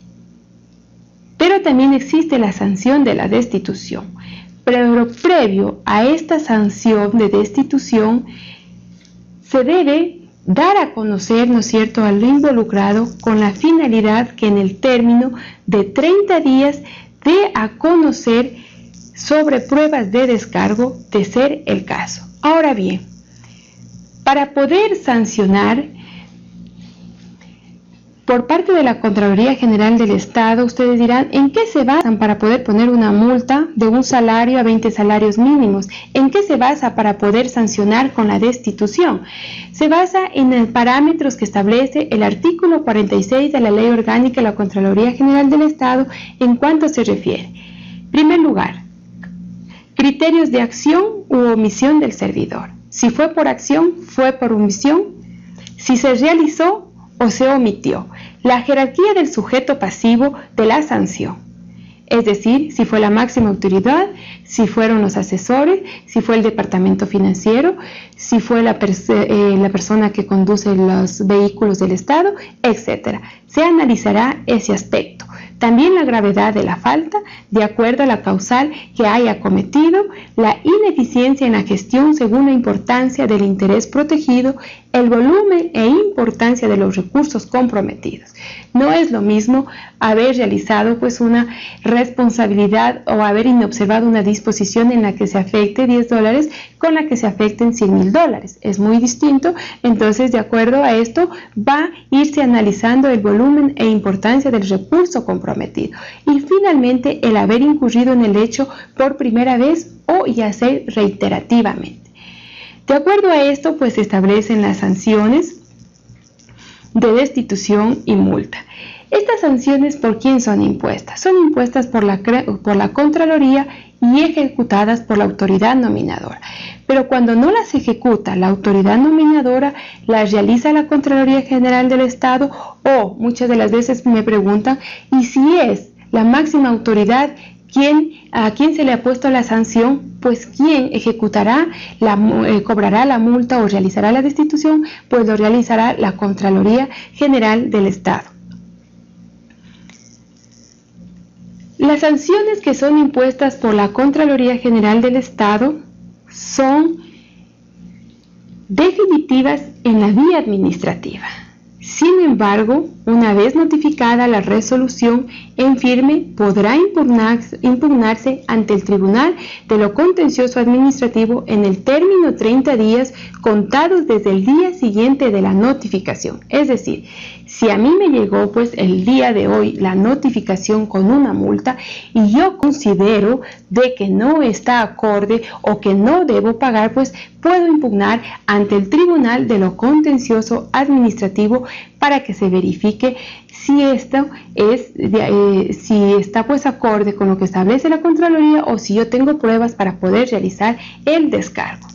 Pero también existe la sanción de la destitución. Pero previo a esta sanción de destitución se debe dar a conocer, ¿no es cierto?, al involucrado con la finalidad que en el término de treinta días dé a conocer sobre pruebas de descargo de ser el caso. Ahora bien, para poder sancionar por parte de la Contraloría General del Estado, ustedes dirán, ¿en qué se basan para poder poner una multa de un salario a veinte salarios mínimos? ¿En qué se basa para poder sancionar con la destitución? Se basa en los parámetros que establece el artículo cuarenta y seis de la Ley Orgánica de la Contraloría General del Estado en cuanto se refiere. En primer lugar, criterios de acción u omisión del servidor. Si fue por acción, fue por omisión. Si se realizó o se omitió. La jerarquía del sujeto pasivo de la sanción. Es decir, si fue la máxima autoridad, si fueron los asesores, si fue el departamento financiero, si fue la, pers eh, la persona que conduce los vehículos del Estado, etcétera. Se analizará ese aspecto. También la gravedad de la falta, de acuerdo a la causal que haya cometido, la ineficiencia en la gestión según la importancia del interés protegido, el volumen e importancia de los recursos comprometidos. No es lo mismo haber realizado pues una responsabilidad o haber inobservado una disposición en la que se afecte diez dólares con la que se afecten cien mil dólares. Es muy distinto, entonces de acuerdo a esto va a irse analizando el volumen e importancia del recurso comprometido. Y finalmente el haber incurrido en el hecho por primera vez o ya sea reiterativamente. De acuerdo a esto pues se establecen las sanciones de destitución y multa. Estas sanciones, ¿por quién son impuestas? Son impuestas por la, por la Contraloría y ejecutadas por la autoridad nominadora. Pero cuando no las ejecuta la autoridad nominadora, las realiza la Contraloría General del Estado o muchas de las veces me preguntan, ¿y si es la máxima autoridad ¿quién, a quién se le ha puesto la sanción? Pues ¿quién ejecutará, la, eh, cobrará la multa o realizará la destitución? Pues lo realizará la Contraloría General del Estado. Las sanciones que son impuestas por la Contraloría General del Estado son definitivas en la vía administrativa. Sin embargo, una vez notificada la resolución en firme, podrá impugnarse, impugnarse ante el Tribunal de lo Contencioso Administrativo en el término treinta días contados desde el día siguiente de la notificación. Es decir, si a mí me llegó pues el día de hoy la notificación con una multa y yo considero de que no está acorde o que no debo pagar, pues puedo impugnar ante el Tribunal de lo Contencioso Administrativo para que se verifique si esto es, eh, si está pues acorde con lo que establece la Contraloría o si yo tengo pruebas para poder realizar el descargo.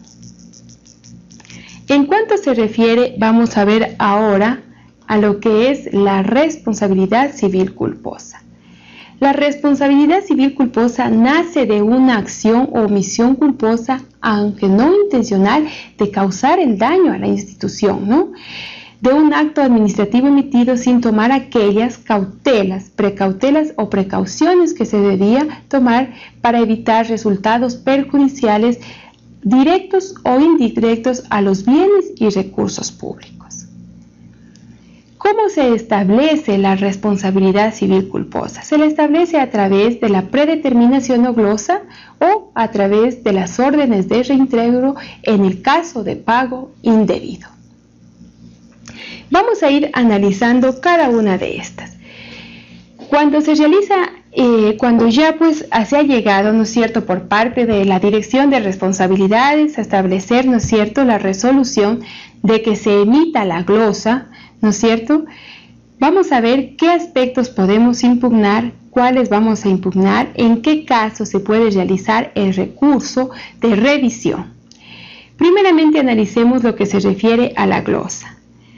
En cuanto se refiere, vamos a ver ahora a lo que es la responsabilidad civil culposa. La responsabilidad civil culposa nace de una acción o omisión culposa, aunque no intencional, de causar el daño a la institución, ¿no? De un acto administrativo emitido sin tomar aquellas cautelas, precautelas o precauciones que se debía tomar para evitar resultados perjudiciales directos o indirectos a los bienes y recursos públicos. ¿Cómo se establece la responsabilidad civil culposa? Se la establece a través de la predeterminación o glosa o a través de las órdenes de reintegro en el caso de pago indebido. Vamos a ir analizando cada una de estas. Cuando se realiza, eh, cuando ya pues se ha llegado, ¿no es cierto?, por parte de la Dirección de Responsabilidades a establecer, ¿no es cierto?, la resolución de que se emita la glosa, ¿no es cierto?, vamos a ver qué aspectos podemos impugnar, cuáles vamos a impugnar, en qué caso se puede realizar el recurso de revisión. Primeramente analicemos lo que se refiere a la glosa.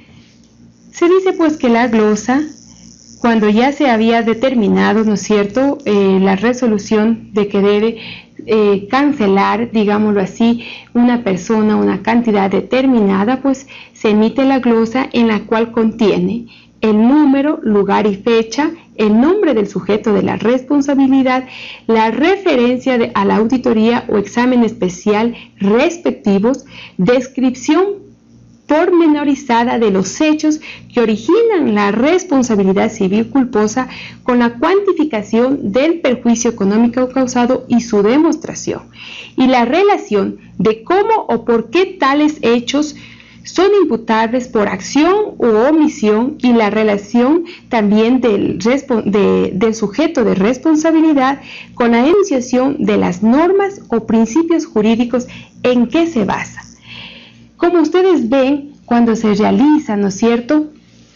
Se dice pues que la glosa, cuando ya se había determinado, ¿no es cierto?, eh, la resolución de que debe eh, cancelar, digámoslo así, una persona, una cantidad determinada, pues se emite la glosa en la cual contiene el número, lugar y fecha, el nombre del sujeto de la responsabilidad, la referencia de, a la auditoría o examen especial respectivos, descripción pormenorizada de los hechos que originan la responsabilidad civil culposa con la cuantificación del perjuicio económico causado y su demostración, y la relación de cómo o por qué tales hechos son imputables por acción u omisión y la relación también del, de, del sujeto de responsabilidad con la enunciación de las normas o principios jurídicos en que se basa. Como ustedes ven, cuando se realiza, ¿no es cierto?,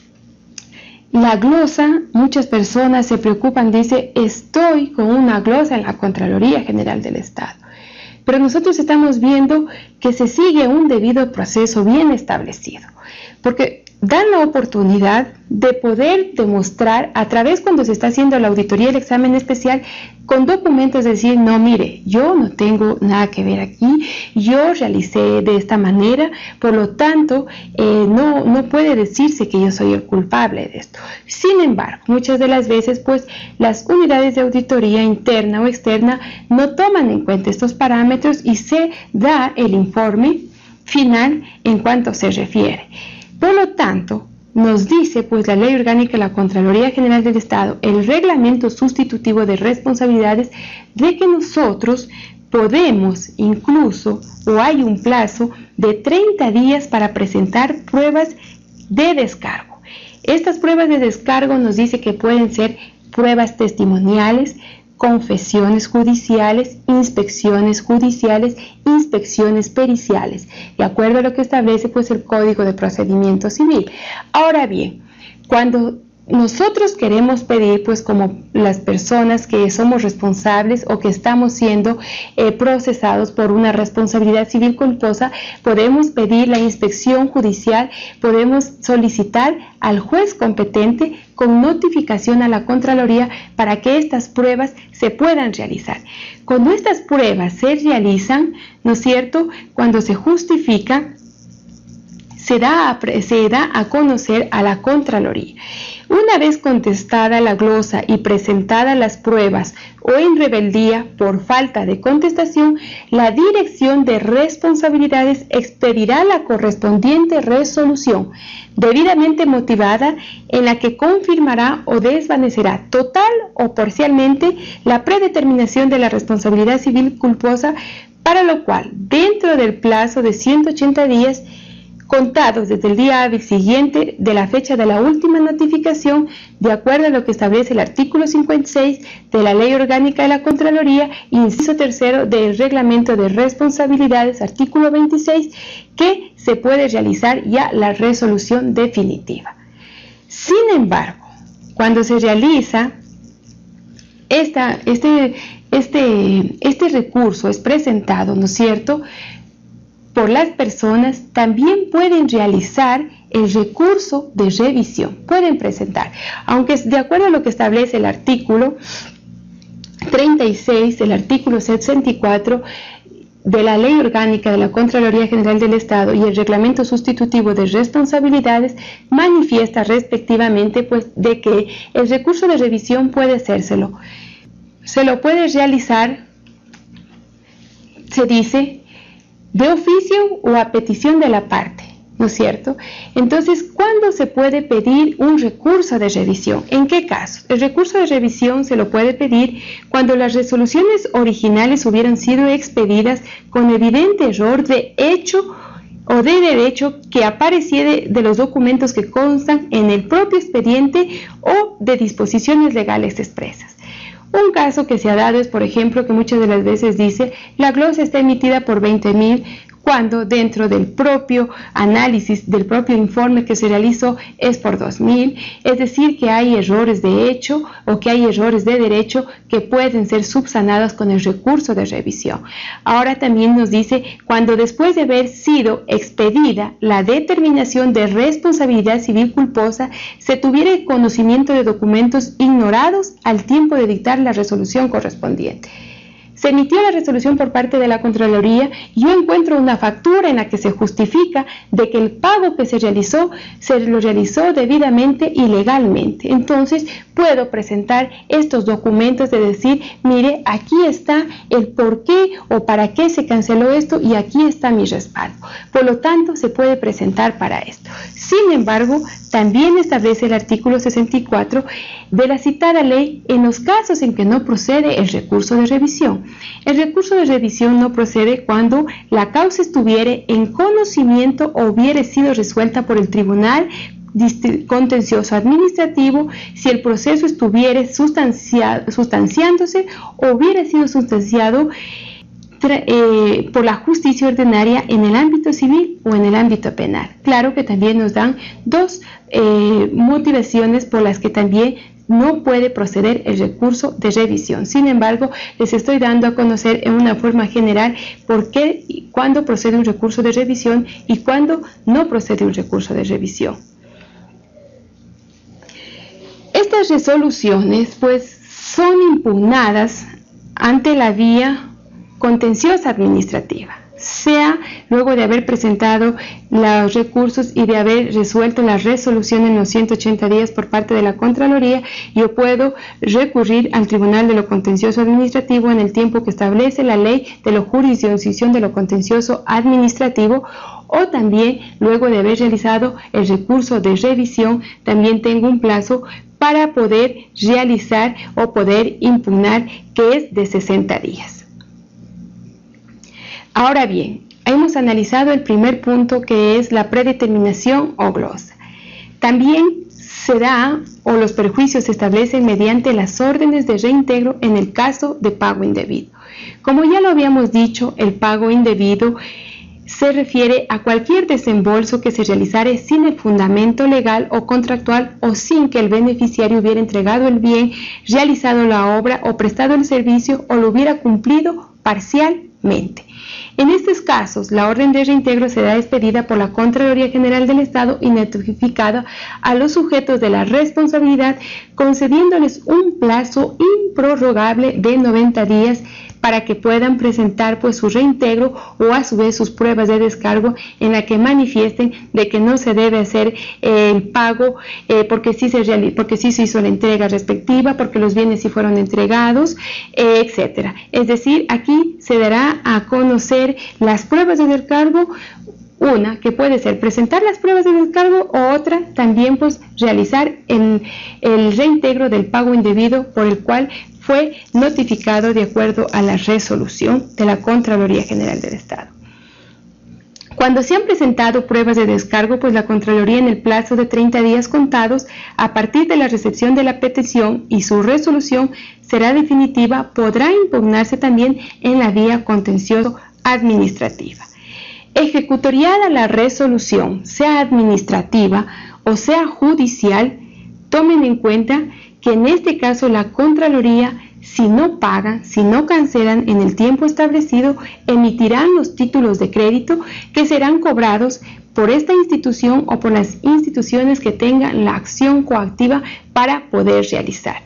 la glosa, muchas personas se preocupan, dice, estoy con una glosa en la Contraloría General del Estado. Pero nosotros estamos viendo que se sigue un debido proceso bien establecido, porque dan la oportunidad de poder demostrar a través cuando se está haciendo la auditoría, el examen especial, con documentos, decir, no, mire, yo no tengo nada que ver aquí, yo realicé de esta manera, por lo tanto, eh, no, no puede decirse que yo soy el culpable de esto. Sin embargo, muchas de las veces, pues, las unidades de auditoría interna o externa no toman en cuenta estos parámetros y se da el informe final en cuanto se refiere. Por lo tanto, nos dice pues la Ley Orgánica de la Contraloría General del Estado, el reglamento sustitutivo de responsabilidades, de que nosotros podemos incluso, o hay un plazo de treinta días para presentar pruebas de descargo. Estas pruebas de descargo nos dice que pueden ser pruebas testimoniales, confesiones judiciales, inspecciones judiciales, inspecciones periciales, de acuerdo a lo que establece pues el Código de Procedimiento Civil. Ahora bien, cuando nosotros queremos pedir, pues como las personas que somos responsables o que estamos siendo eh, procesados por una responsabilidad civil culposa, podemos pedir la inspección judicial, podemos solicitar al juez competente con notificación a la Contraloría para que estas pruebas se puedan realizar. Cuando estas pruebas se realizan, ¿no es cierto?, cuando se justifica, se da a, se da a conocer a la Contraloría. Una vez contestada la glosa y presentadas las pruebas o en rebeldía por falta de contestación, la Dirección de Responsabilidades expedirá la correspondiente resolución debidamente motivada en la que confirmará o desvanecerá total o parcialmente la predeterminación de la responsabilidad civil culposa, para lo cual, dentro del plazo de ciento ochenta días, contados desde el día hábil siguiente de la fecha de la última notificación, de acuerdo a lo que establece el artículo cincuenta y seis de la Ley Orgánica de la Contraloría, inciso tercero del Reglamento de Responsabilidades, artículo veintiséis, que se puede realizar ya la resolución definitiva. Sin embargo, cuando se realiza esta, este, este, este recurso, es presentado, ¿no es cierto?, por las personas, también pueden realizar el recurso de revisión, pueden presentar, aunque de acuerdo a lo que establece el artículo treinta y seis, el artículo sesenta y cuatro de la Ley Orgánica de la Contraloría General del Estado y el Reglamento Sustitutivo de Responsabilidades, manifiesta respectivamente pues, de que el recurso de revisión puede hacérselo. Se lo puede realizar, se dice, de oficio o a petición de la parte, ¿no es cierto? Entonces, ¿cuándo se puede pedir un recurso de revisión? ¿En qué caso? El recurso de revisión se lo puede pedir cuando las resoluciones originales hubieran sido expedidas con evidente error de hecho o de derecho que apareciere de los documentos que constan en el propio expediente o de disposiciones legales expresas. Un caso que se ha dado es, por ejemplo, que muchas de las veces dice la glosa está emitida por veinte mil, cuando dentro del propio análisis, del propio informe que se realizó es por dos mil, es decir, que hay errores de hecho o que hay errores de derecho que pueden ser subsanados con el recurso de revisión. Ahora también nos dice cuando después de haber sido expedida la determinación de responsabilidad civil culposa se tuviera conocimiento de documentos ignorados al tiempo de dictar la resolución correspondiente. Se emitió la resolución por parte de la Contraloría y yo encuentro una factura en la que se justifica de que el pago que se realizó, se lo realizó debidamente y legalmente. Entonces, puedo presentar estos documentos de decir, mire, aquí está el por qué o para qué se canceló esto y aquí está mi respaldo. Por lo tanto, se puede presentar para esto. Sin embargo, también establece el artículo sesenta y cuatro de la citada ley en los casos en que no procede el recurso de revisión. El recurso de revisión no procede cuando la causa estuviere en conocimiento o hubiere sido resuelta por el tribunal contencioso administrativo, si el proceso estuviere sustancia, sustanciándose o hubiera sido sustanciado Eh, por la justicia ordinaria en el ámbito civil o en el ámbito penal. Claro que también nos dan dos eh, motivaciones por las que también no puede proceder el recurso de revisión. Sin embargo, les estoy dando a conocer en una forma general por qué y cuándo procede un recurso de revisión y cuándo no procede un recurso de revisión. Estas resoluciones pues son impugnadas ante la vía contenciosa administrativa, sea luego de haber presentado los recursos y de haber resuelto la resolución en los ciento ochenta días por parte de la Contraloría, yo puedo recurrir al Tribunal de lo Contencioso Administrativo en el tiempo que establece la ley de la jurisdicción de lo contencioso administrativo, o también luego de haber realizado el recurso de revisión, también tengo un plazo para poder realizar o poder impugnar, que es de sesenta días. Ahora bien, hemos analizado el primer punto, que es la predeterminación o glosa. También se da o los perjuicios se establecen mediante las órdenes de reintegro en el caso de pago indebido. Como ya lo habíamos dicho, el pago indebido se refiere a cualquier desembolso que se realizare sin el fundamento legal o contractual o sin que el beneficiario hubiera entregado el bien, realizado la obra o prestado el servicio o lo hubiera cumplido parcialmente. En estos casos, la orden de reintegro será expedida por la Contraloría General del Estado y notificada a los sujetos de la responsabilidad, concediéndoles un plazo improrrogable de noventa días para que puedan presentar pues su reintegro o a su vez sus pruebas de descargo en la que manifiesten de que no se debe hacer eh, el pago eh, porque, sí se porque sí se hizo la entrega respectiva, porque los bienes sí fueron entregados, eh, etcétera. Es decir, aquí se dará a conocer las pruebas de descargo, una que puede ser presentar las pruebas de descargo o otra también pues realizar el, el reintegro del pago indebido por el cual fue notificado de acuerdo a la resolución de la Contraloría General del Estado. Cuando se han presentado pruebas de descargo, pues la Contraloría en el plazo de treinta días contados a partir de la recepción de la petición y su resolución será definitiva, podrá impugnarse también en la vía contencioso administrativa. Ejecutoriada la resolución, sea administrativa o sea judicial, tomen en cuenta que en este caso la Contraloría, si no pagan, si no cancelan en el tiempo establecido, emitirán los títulos de crédito que serán cobrados por esta institución o por las instituciones que tengan la acción coactiva para poder realizar.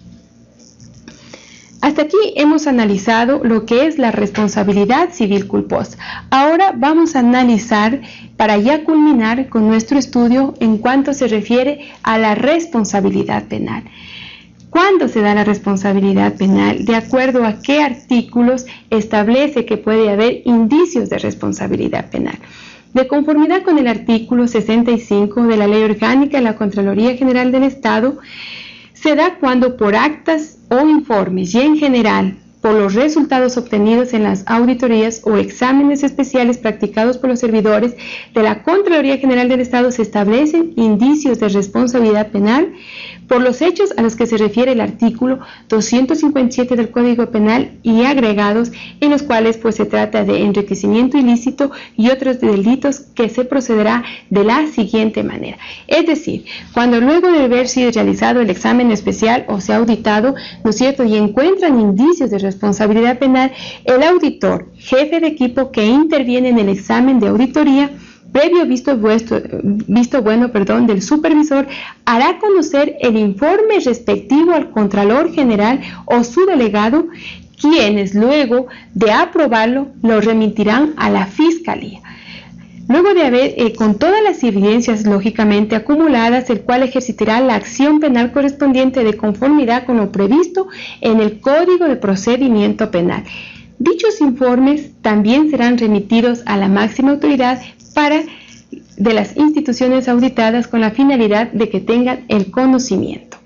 Hasta aquí hemos analizado lo que es la responsabilidad civil culposa. Ahora vamos a analizar, para ya culminar con nuestro estudio, en cuanto se refiere a la responsabilidad penal. ¿Cuándo se da la responsabilidad penal? ¿De acuerdo a qué artículos establece que puede haber indicios de responsabilidad penal? De conformidad con el artículo sesenta y cinco de la Ley Orgánica de la Contraloría General del Estado, se da cuando por actas o informes y en general por los resultados obtenidos en las auditorías o exámenes especiales practicados por los servidores de la Contraloría General del Estado se establecen indicios de responsabilidad penal por los hechos a los que se refiere el artículo doscientos cincuenta y siete del Código Penal y agregados, en los cuales pues se trata de enriquecimiento ilícito y otros delitos que se procederá de la siguiente manera. Es decir, cuando luego de haber sido realizado el examen especial o se ha auditado, ¿no es cierto?, y encuentran indicios de responsabilidad penal, el auditor, jefe de equipo que interviene en el examen de auditoría, previo visto, vuestro, visto bueno perdón, del supervisor, hará conocer el informe respectivo al Contralor General o su delegado, quienes luego de aprobarlo lo remitirán a la Fiscalía. Luego de haber, eh, con todas las evidencias lógicamente acumuladas, el cual ejercitará la acción penal correspondiente de conformidad con lo previsto en el Código de Procedimiento Penal. Dichos informes también serán remitidos a la máxima autoridad para de las instituciones auditadas con la finalidad de que tengan el conocimiento.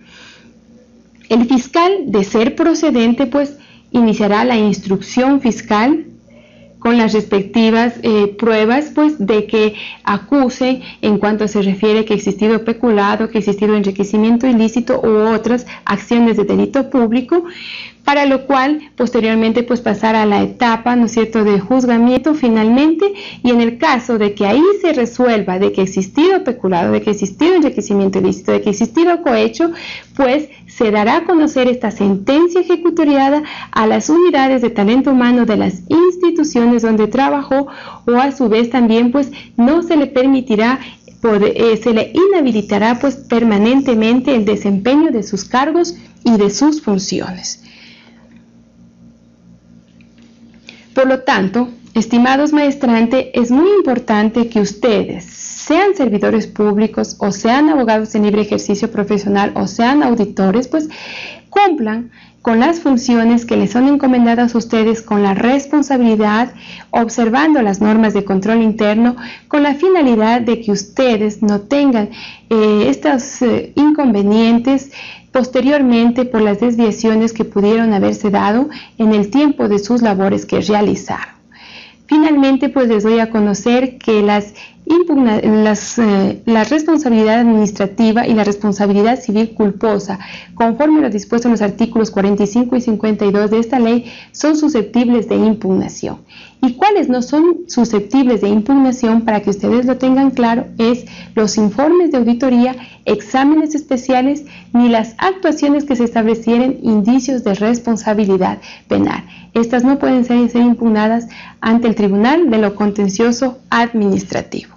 El fiscal, de ser procedente, pues iniciará la instrucción fiscal con las respectivas eh, pruebas pues de que acuse en cuanto se refiere que ha existido peculado, que ha existido enriquecimiento ilícito u otras acciones de delito público, para lo cual posteriormente pues pasar a la etapa, ¿no es cierto?, de juzgamiento finalmente, y en el caso de que ahí se resuelva de que ha existido peculado, de que ha existido enriquecimiento ilícito, de que ha existido cohecho, pues se dará a conocer esta sentencia ejecutoriada a las unidades de talento humano de las instituciones donde trabajó, o a su vez también pues no se le permitirá, poder, eh, se le inhabilitará pues permanentemente el desempeño de sus cargos y de sus funciones. Por lo tanto, estimados maestrantes, es muy importante que ustedes, sean servidores públicos o sean abogados en libre ejercicio profesional o sean auditores, pues cumplan con las funciones que les son encomendadas a ustedes con la responsabilidad, observando las normas de control interno, con la finalidad de que ustedes no tengan eh, estos eh, inconvenientes posteriormente por las desviaciones que pudieron haberse dado en el tiempo de sus labores que realizaron. Finalmente, pues les doy a conocer que las impugna, las, eh, la responsabilidad administrativa y la responsabilidad civil culposa, conforme a lo dispuesto en los artículos cuarenta y cinco y cincuenta y dos de esta ley, son susceptibles de impugnación. ¿Y cuáles no son susceptibles de impugnación? Para que ustedes lo tengan claro, es los informes de auditoría, exámenes especiales, ni las actuaciones que se establecieren indicios de responsabilidad penal. Estas no pueden ser, ser impugnadas ante el Tribunal de lo Contencioso Administrativo.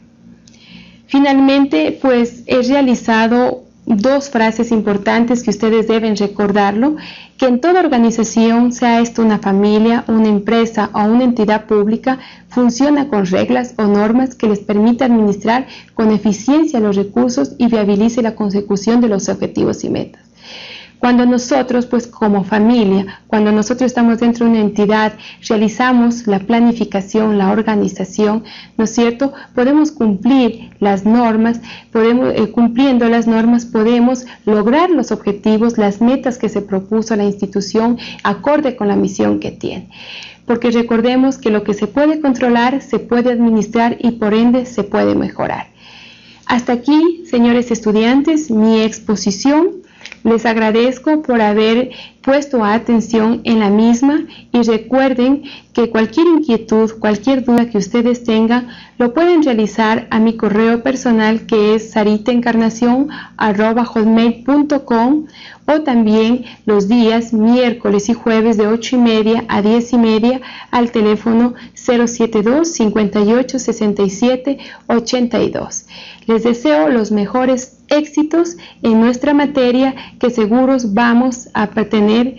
Finalmente, pues he realizado dos frases importantes que ustedes deben recordarlo, que en toda organización, sea esto una familia, una empresa o una entidad pública, funciona con reglas o normas que les permita administrar con eficiencia los recursos y viabilice la consecución de los objetivos y metas. Cuando nosotros, pues como familia, cuando nosotros estamos dentro de una entidad, realizamos la planificación, la organización, ¿no es cierto?, podemos cumplir las normas, podemos, eh, cumpliendo las normas podemos lograr los objetivos, las metas que se propuso la institución, acorde con la misión que tiene. Porque recordemos que lo que se puede controlar, se puede administrar y por ende se puede mejorar. Hasta aquí, señores estudiantes, mi exposición. Les agradezco por haber puesto atención en la misma y recuerden que cualquier inquietud, cualquier duda que ustedes tengan, lo pueden realizar a mi correo personal, que es saritaencarnacion arroba hotmail punto com, o también los días miércoles y jueves de ocho y media a diez y media al teléfono cero siete dos, cincuenta y ocho, sesenta y siete, ochenta y dos. Les deseo los mejores éxitos en nuestra materia, que seguros vamos a tener,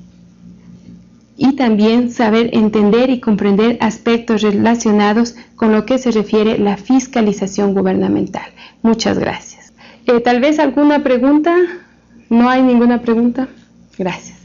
y también saber entender y comprender aspectos relacionados con lo que se refiere la fiscalización gubernamental. Muchas gracias. Eh, tal vez alguna pregunta, ¿No hay ninguna pregunta? Gracias.